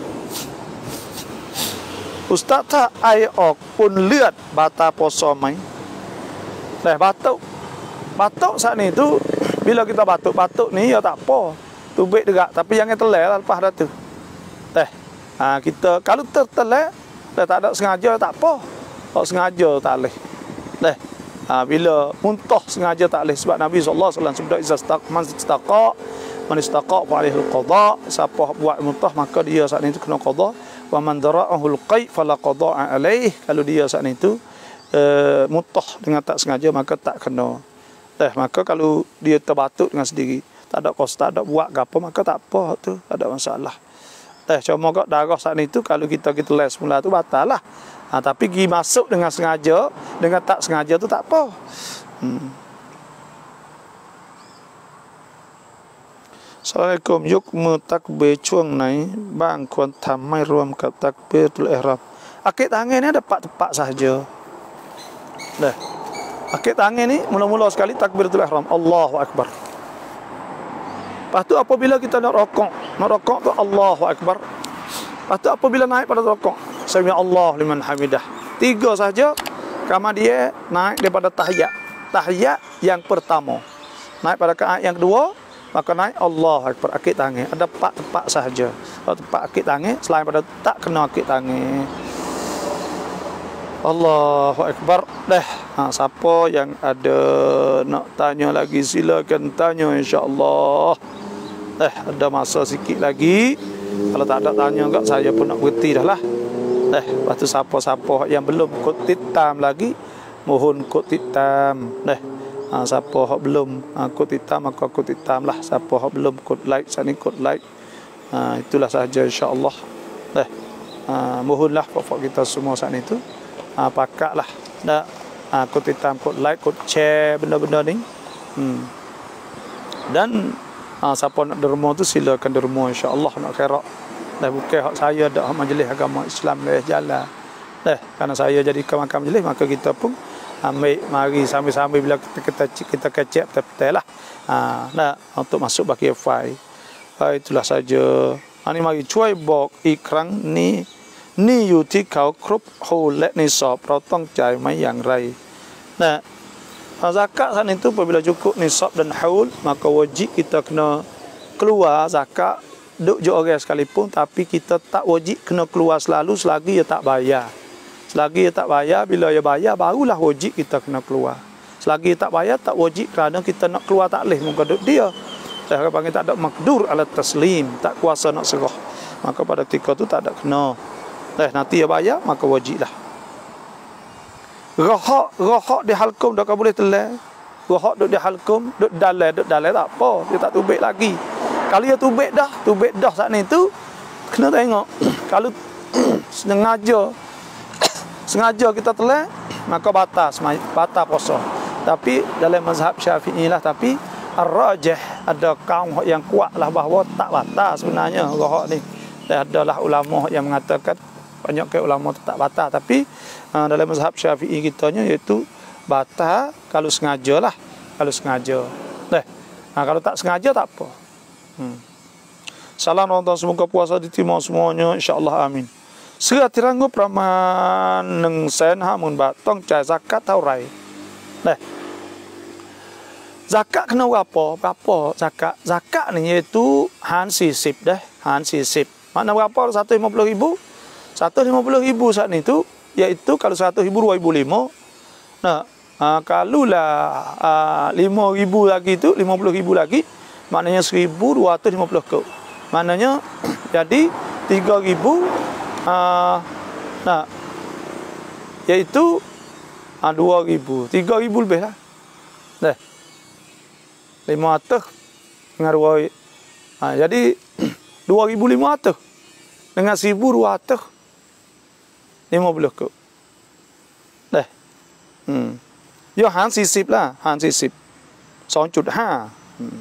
Ustaz tak ai ok pun lihat bata puasa mai dah batuk. Batuk saat ni tu bila kita batuk-batuk ni ya tak apa. Tubik dekat tapi jangan telai lah lepas dah tu. Teh. Ha, kita kalau tertelai dah tak ada sengaja tak apa. Tak sengaja tak leh. Teh. Ha, bila muntah sengaja tak leh sebab Nabi sallallahu alaihi wasallam sebut izastaq man istaqa man istaqa fa alaihi alqada. Siapa buat muntah maka dia saat ni tu kena qada. Wa man dara'ahu alqai fala qada'a alaihi. Kalau dia saat ni tu uh, muntah dengan tak sengaja maka tak kena. Eh, maka kalau dia terbatuk dengan sendiri, tak ada kos, tak ada buat ke apa, maka tak apa tu, tak ada masalah. Eh, cuma kok darah saat itu kalau kita kita les semula tu batal lah. Ha, tapi pergi masuk dengan sengaja, dengan tak sengaja tu tak apa. Hmm. Assalamualaikum. Yukmu takbir ช่วงไหน บ้างควรทำไม่รวมกับตักบีรุลอิหราม Akik tangan ni ada tepat-tepat sahaja. Dah. Akik tangan ni mula-mula sekali takbiratul ihram Allahu akbar. Lepas tu apabila kita nak rokok, nak rokok tu Allahu akbar. Lepas tu apabila naik pada rokok, sami Allah liman hamidah. Tiga saja kama dia naik daripada tahiyat. Tahiyat yang pertama. Naik pada rakaat yang kedua, maka naik Allahu akbar akik tangan. Ada empat tempat sahaja. Kalau tempat akik tangan selain pada tak kena akik tangan. Allahu akbar. Dah. Ha, siapa yang ada nak tanya lagi silakan tanya insya-Allah. Eh ada masa sikit lagi. Kalau tak ada tanya enggak saya pun nak berhenti dah lah. Eh lepas tu siapa-siapa yang belum kod hitam lagi mohon kod hitam. Dah. Ha, siapa yang belum ha, kod hitam maka kod hitam lah. Siapa yang belum kod like sini kod like. Ha, itulah sahaja insya-Allah. Dah. Ha, mohonlah pokok kita semua saat itu. Ha, pakaklah. Dah. Ha, kod hitam, kod like, kod share benda-benda ni. Hmm. Dan ha, siapa nak derma tu silakan derma insya-Allah nak khairat. Dan bukan hak saya dak majlis agama Islam leh jalan. Eh, karena saya jadi kemakam majlis, maka kita pun ambil mari sambil-sambil bila kita kita kita kecek betul-betul lah. Ha, nah, untuk masuk bagi fai. Ha, itulah saja. Ha, ni mari cuai bok ikrang ni niอยู่ที่เขาครบโฮและในสอบเราต้องจ่ายไหมอย่างไร Nah, zakat saat itu apabila cukup nisab dan haul, maka wajib kita kena keluar zakat duk je orang sekalipun, tapi kita tak wajib kena keluar selalu selagi dia tak bayar. Selagi dia tak bayar, bila dia bayar barulah wajib kita kena keluar. Selagi dia tak bayar tak wajib, kerana kita nak keluar tak boleh muka duk dia. Dah panggil tak ada makdur ala taslim, tak kuasa nak serah. Maka pada ketika tu tak ada kena. Eh, nanti dia bayar maka wajiblah. Rohak, rohak di halkum dah kau boleh telan. Rohak duk di halkum, duk dalai, duk dalai tak apa, dia tak tubik lagi. Kalau dia tubik dah, tubik dah saat ni tu kena tengok. Kalau sengaja sengaja kita telan, maka batas, batas puasa. Tapi dalam mazhab Syafi'i lah, tapi ar-rajih ada kaum yang kuat lah bahawa tak batas sebenarnya rohak ni. Dan adalah ulama yang mengatakan, banyak ke ulama tu tak batal, tapi uh, dalam mazhab Syafi'i kitanya iaitu batal kalau sengaja lah, kalau sengaja. Nah, nah kalau tak sengaja tak apa. Hmm. Salam orang tuan, semoga puasa diterima semuanya, insya-Allah, amin. Sera tiranggu praman neng sen hamun ba tong cai zakat tau rai. Nah, zakat kena berapa? Berapa zakat? Zakat ni iaitu han sisip dah, han sisip. Makna berapa? seratus lima puluh ribu. seratus lima puluh ribu saat ni tu, iaitu kalau seratus ribu dua ribu lima. Nah, uh, kalau lah uh, lima ribu lagi tu, lima puluh ribu lagi, maknanya seribu dua ratus lima puluh kau. Maknanya jadi tiga ribu, uh, nah, iaitu uh, dua ribu, tiga ribu lebih lah. Dah, lima ratus dengan dua, uh, jadi dua ribu lima ratus dengan seribu dua ratus lima puluh kau. Dah, hmm. Yo han sisip lah, han sisip, song cut ha. Hmm.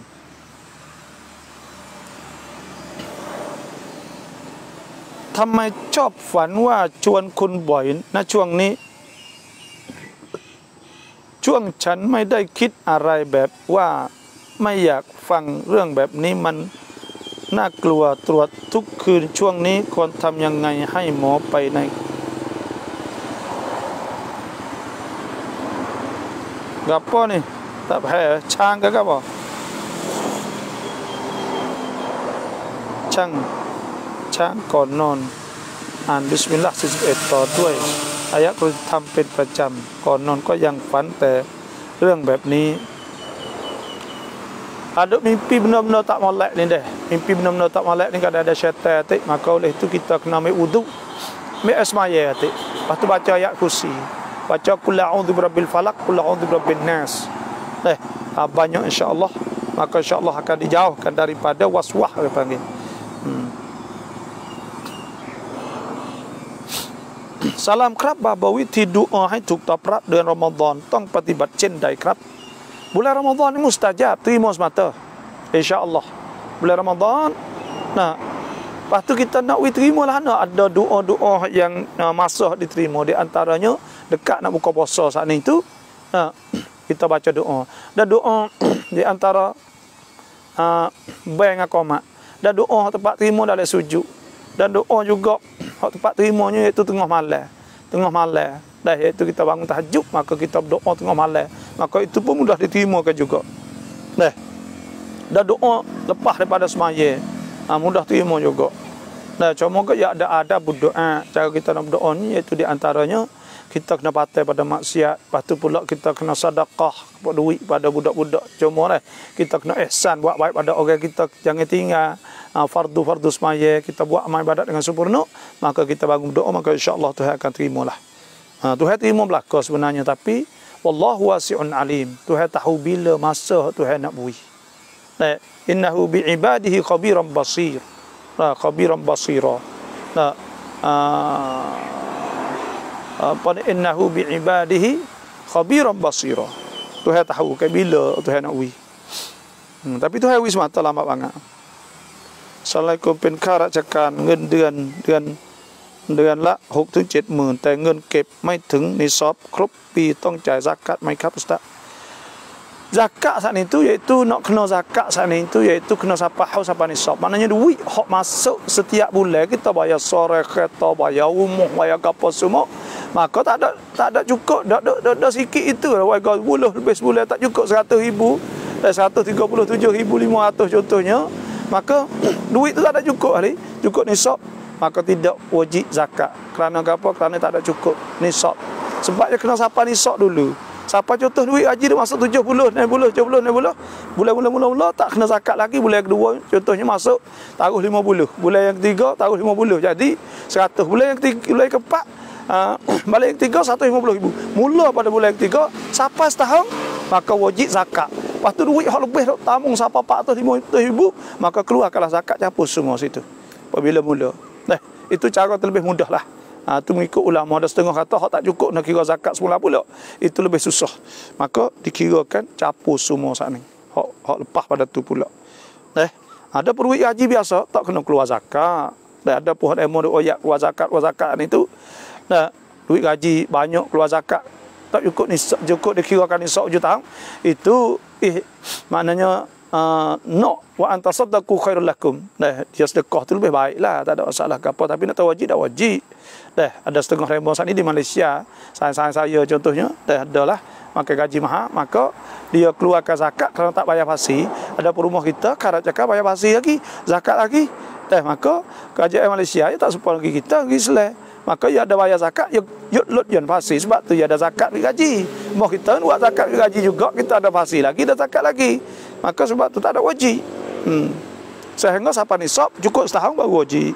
ทำไมชอบฝันว่าชวนคนบ่อยนะช่วงนี้ช่วงฉันไม่ได้คิดอะไรแบบว่าไม่อยากฟังเรื่องแบบนี้มันน่ากลัวตรวจทุกคืนช่วงนี้ควรทำยังไงให้หมอไปในกับพ่อนี่แต่แพ้ช่างก็บอกช่างช้างก่อนนอนอ่านบิสมิลลาห์สี่สิบเอ็ดต่อด้วยอายะห์ทำเป็นประจำก่อนนอนก็ยังฝันแต่เรื่องแบบนี้ ada mimpi benar-benar tak molek ni deh, mimpi benar-benar tak molek ni kadang ada syaitan atik, maka oleh itu kita kena ambil wudu, ambil asmaya atik, lepas tu baca ayat kursi, baca qul a'udzu birabbil falaq, qul a'udzu birabbin nas. Eh, banyak insya-Allah, maka insya-Allah akan dijauhkan daripada waswah dia panggil. Hmm. Salam ครับบาบวิธีดุอาให้ถูกตอบรับเดือนรอมฎอนต้องปฏิบัติเช่นใดครับ bulan Ramadan ini mustajab, terima semata, insya-Allah. Bulan Ramadan, nah, lepas tu kita nak diterima lah, nak ada doa-doa yang uh, masa diterima, di antaranya dekat nak buka puasa saat ni tu, nah, kita baca doa. Dan doa di antara uh, bank qamat, dan doa tempat terima dalam sujud, dan doa juga tempat terimanya iaitu tengah malam, tengah malam. Dah, iaitu kita bangun tahajud, maka kita berdoa tengah malam, maka itu pun mudah diterimakan juga. Dah, dah doa lepas daripada semaya, ha, mudah terima juga. Dah, cuma ke ya ada ada berdoa, cara kita nak berdoa ni iaitu di antaranya kita kena patai pada maksiat, lepas tu pula kita kena sedekah buat duit pada budak-budak. Cuma lah kita kena ihsan, buat baik pada orang kita, jangan tinggal ha, fardu-fardu semaya, kita buat amal ibadat dengan sempurna, maka kita bangun doa, maka insya-Allah Tuhan akan terimalah. Ha, Tuhan terima belaka sebenarnya, tapi wallahu wasi'un alim. Tuhan tahu bila masa Tuhan nak bui. Nah, innahu bi ibadihi khabiran basir. Nah, khabiran basira. Nah, apa innahu bi ibadihi khabiran basira. Tuhan tahu ke bila Tuhan nak bui. Hmm, tapi Tuhan bui semata lama banget. Assalamualaikum เป็นข้าราชการเงินเดือนเดือนเดือนละหกถึงเจ็ดหมื่นแต่เงินเก็บไม่ถึงนิซอบครบปีต้องจ่ายซักกัตไหมครับอุสตาzakat saat itu iaitu nak kena zakat saat itu iaitu kena sampai haus sampai nisab. Maknanya duit hak masuk setiap bulan kita bayar sore kereta, bayar rumah, bayar apa semua. Maka tak ada tak ada cukup, dak dak dak sikit itu lah warga sepuluh lebih sebulan tak cukup seratus ribu, dan seratus tiga puluh tujuh ribu lima ratus contohnya. Maka duit tu tak ada cukup hari, cukup nisab. Maka tidak wajib zakat. Kerana apa? Kerana tak ada cukup nisab. Sebabnya kena sampai nisab dulu. Siapa contoh duit haji dia masuk tujuh puluh, enam puluh, tujuh puluh, enam puluh. Bulan mula mula tak kena zakat lagi. Bulan kedua contohnya masuk taruh lima puluh. Bulan yang ketiga taruh lima puluh. Jadi seratus. Bulan yang ketiga, bulan yang keempat uh, balik yang ketiga seratus lima puluh ribu. Mula pada bulan yang ketiga sampai setahun maka wajib zakat. Lepas tu duit hak lebih tamung sampai empat ratus lima puluh ribu maka keluarkanlah zakat campur semua situ. Apabila mula. Nah, itu cara terlebih mudah lah. Ha, itu mengikut ulama. Ada setengah kata hak tak cukup nak kira zakat semula pula. Itu lebih susah. Maka dikirakan capur semua saat ni. Hak, hak lepas pada tu pula. Eh, ada perwik haji biasa tak kena keluar zakat. Dan ada pun ilmu dia oyak keluar zakat, keluar zakat ni tu. Nah, duit gaji banyak keluar zakat tak cukup ni cukup dikirakan ni tujuh tahun. Itu eh, maknanya Uh, no wa antasaddaqu khairul lakum. Dah dia sedekah tu lebih baiklah, tak ada masalah ke apa, tapi nak tahu wajib tak wajib. Dah ada setengah ribu saat ni di Malaysia, saya saya contohnya dah adalah maka gaji mahal, maka dia keluarkan zakat kerana tak bayar pasi. Ada rumah kita karat cakap bayar pasi lagi, zakat lagi. Dah maka kerajaan Malaysia dia tak serupa lagi kita lagi Islam. Maka dia ada bayar zakat, dia lut yen pasi, sebab tu dia ada zakat di gaji. Mau kita buat zakat di gaji juga, kita ada pasi lagi, ada zakat lagi. Maka sebab tu tak ada wajib. Hmm. Sehingga sampai nisab cukup setahun baru wajib.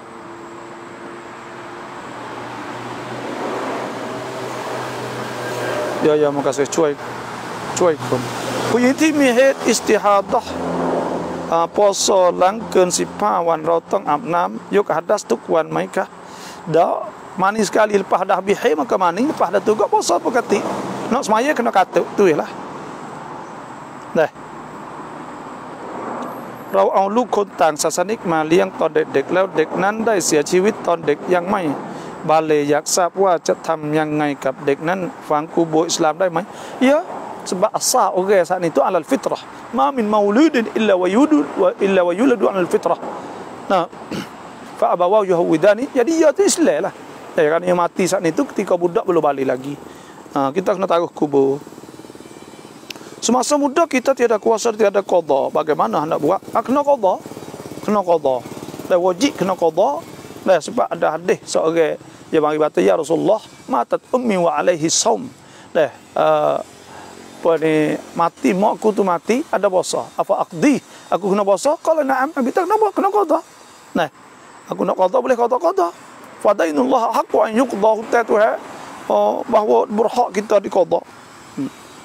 Ya ya makasih cuai. Cuai pun. Kuyiti mihet istihadah. Uh, puasa langkeun sipa wan rotong abnam yuk hadas tuk wan maikah. Dak mani sekali lepas dah bihi maka mani lepas dah tu gak puasa pekati. Nak semaya kena katuk tu lah. Dah. เราเอาลูกคนต่างศาสนิกมาเลี้ยงตอนเด็กๆแล้วเด็กนั้นได้เสียชีวิตตอนเด็กยังไม่บาเลอยากทราบว่าจะทำยังไงกับเด็กนั้นฝังกูโบอิสลามได้ไหม Ya sebab asal orang saat itu alal fitrah ma min mauludin illa wa yudu wa illa wa yuladu alal fitrah. Nah fa abawahu yuhawidani, jadi ya itu Islam lah. Ya kan yang mati saat itu ketika budak belum balik lagi. Nah, kita kena taruh kubur. Semasa muda kita tiada kuasa, tiada qada. Bagaimana hendak buat? Ah, kena qada. Kena qada. Dan wajib kena qada. Dan sebab ada hadis seorang yang mari kata ya Rasulullah, matat ummi wa alaihi saum. Dan uh, apa ni mati makku tu mati ada puasa. Apa aqdi? Aku kena puasa? Kalau na'am, Nabi tak kena buat, kena qada. Nah, aku nak qada boleh qada-qada. Fadainullah haqqu an yuqda hutatuha. Oh, bahawa berhak kita diqada. Hmm.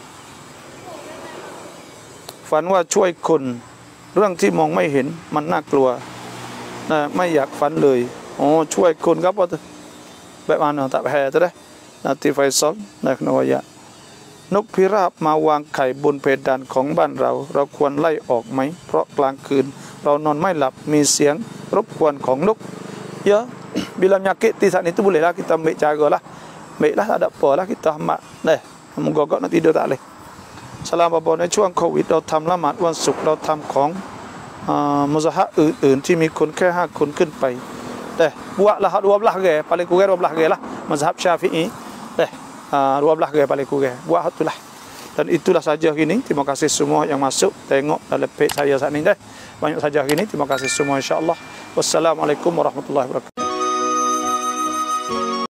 ฝันว่าช่วยคนเรื่องที่มองไม่เห็นมันน่ากลัวนะไม่อยากฝันเลยอ๋อช่วยคนครับว่าแบบนั้นตับแห่ตัวได้นาทีไฟซ้อนนักนวายะนกพิราบมาวางไข่บนเพดานของบ้านเราเราควรไล่ออกไหมเพราะกลางคืนเรานอนไม่หลับมีเสียงรบกวนของนกเยอะ bila menyakiti saat itu bolehlah kita ambil cara lah ambil lah tak ada apa lah kita amat deh menggogok nak tidur tak boleh สลามบอในช่วงโควิดเราทำละหมาดวันศุกร์เราทำของมุซะฮะอื่นๆที่มีคนแค่ห้าคนขึ้นไปแต่บวกละdua belas ge paling kurang dua belas ge lah mazhab Syafi'i deh dua belas ge paling kurang buat itulah dan itulah saja hari ini. Terima kasih semua yang masuk tengok dalam page saya saat ini deh banyak saja hari ini. Terima kasih semua insyaallah. Wassalamualaikum warahmatullahi wabarakatuh.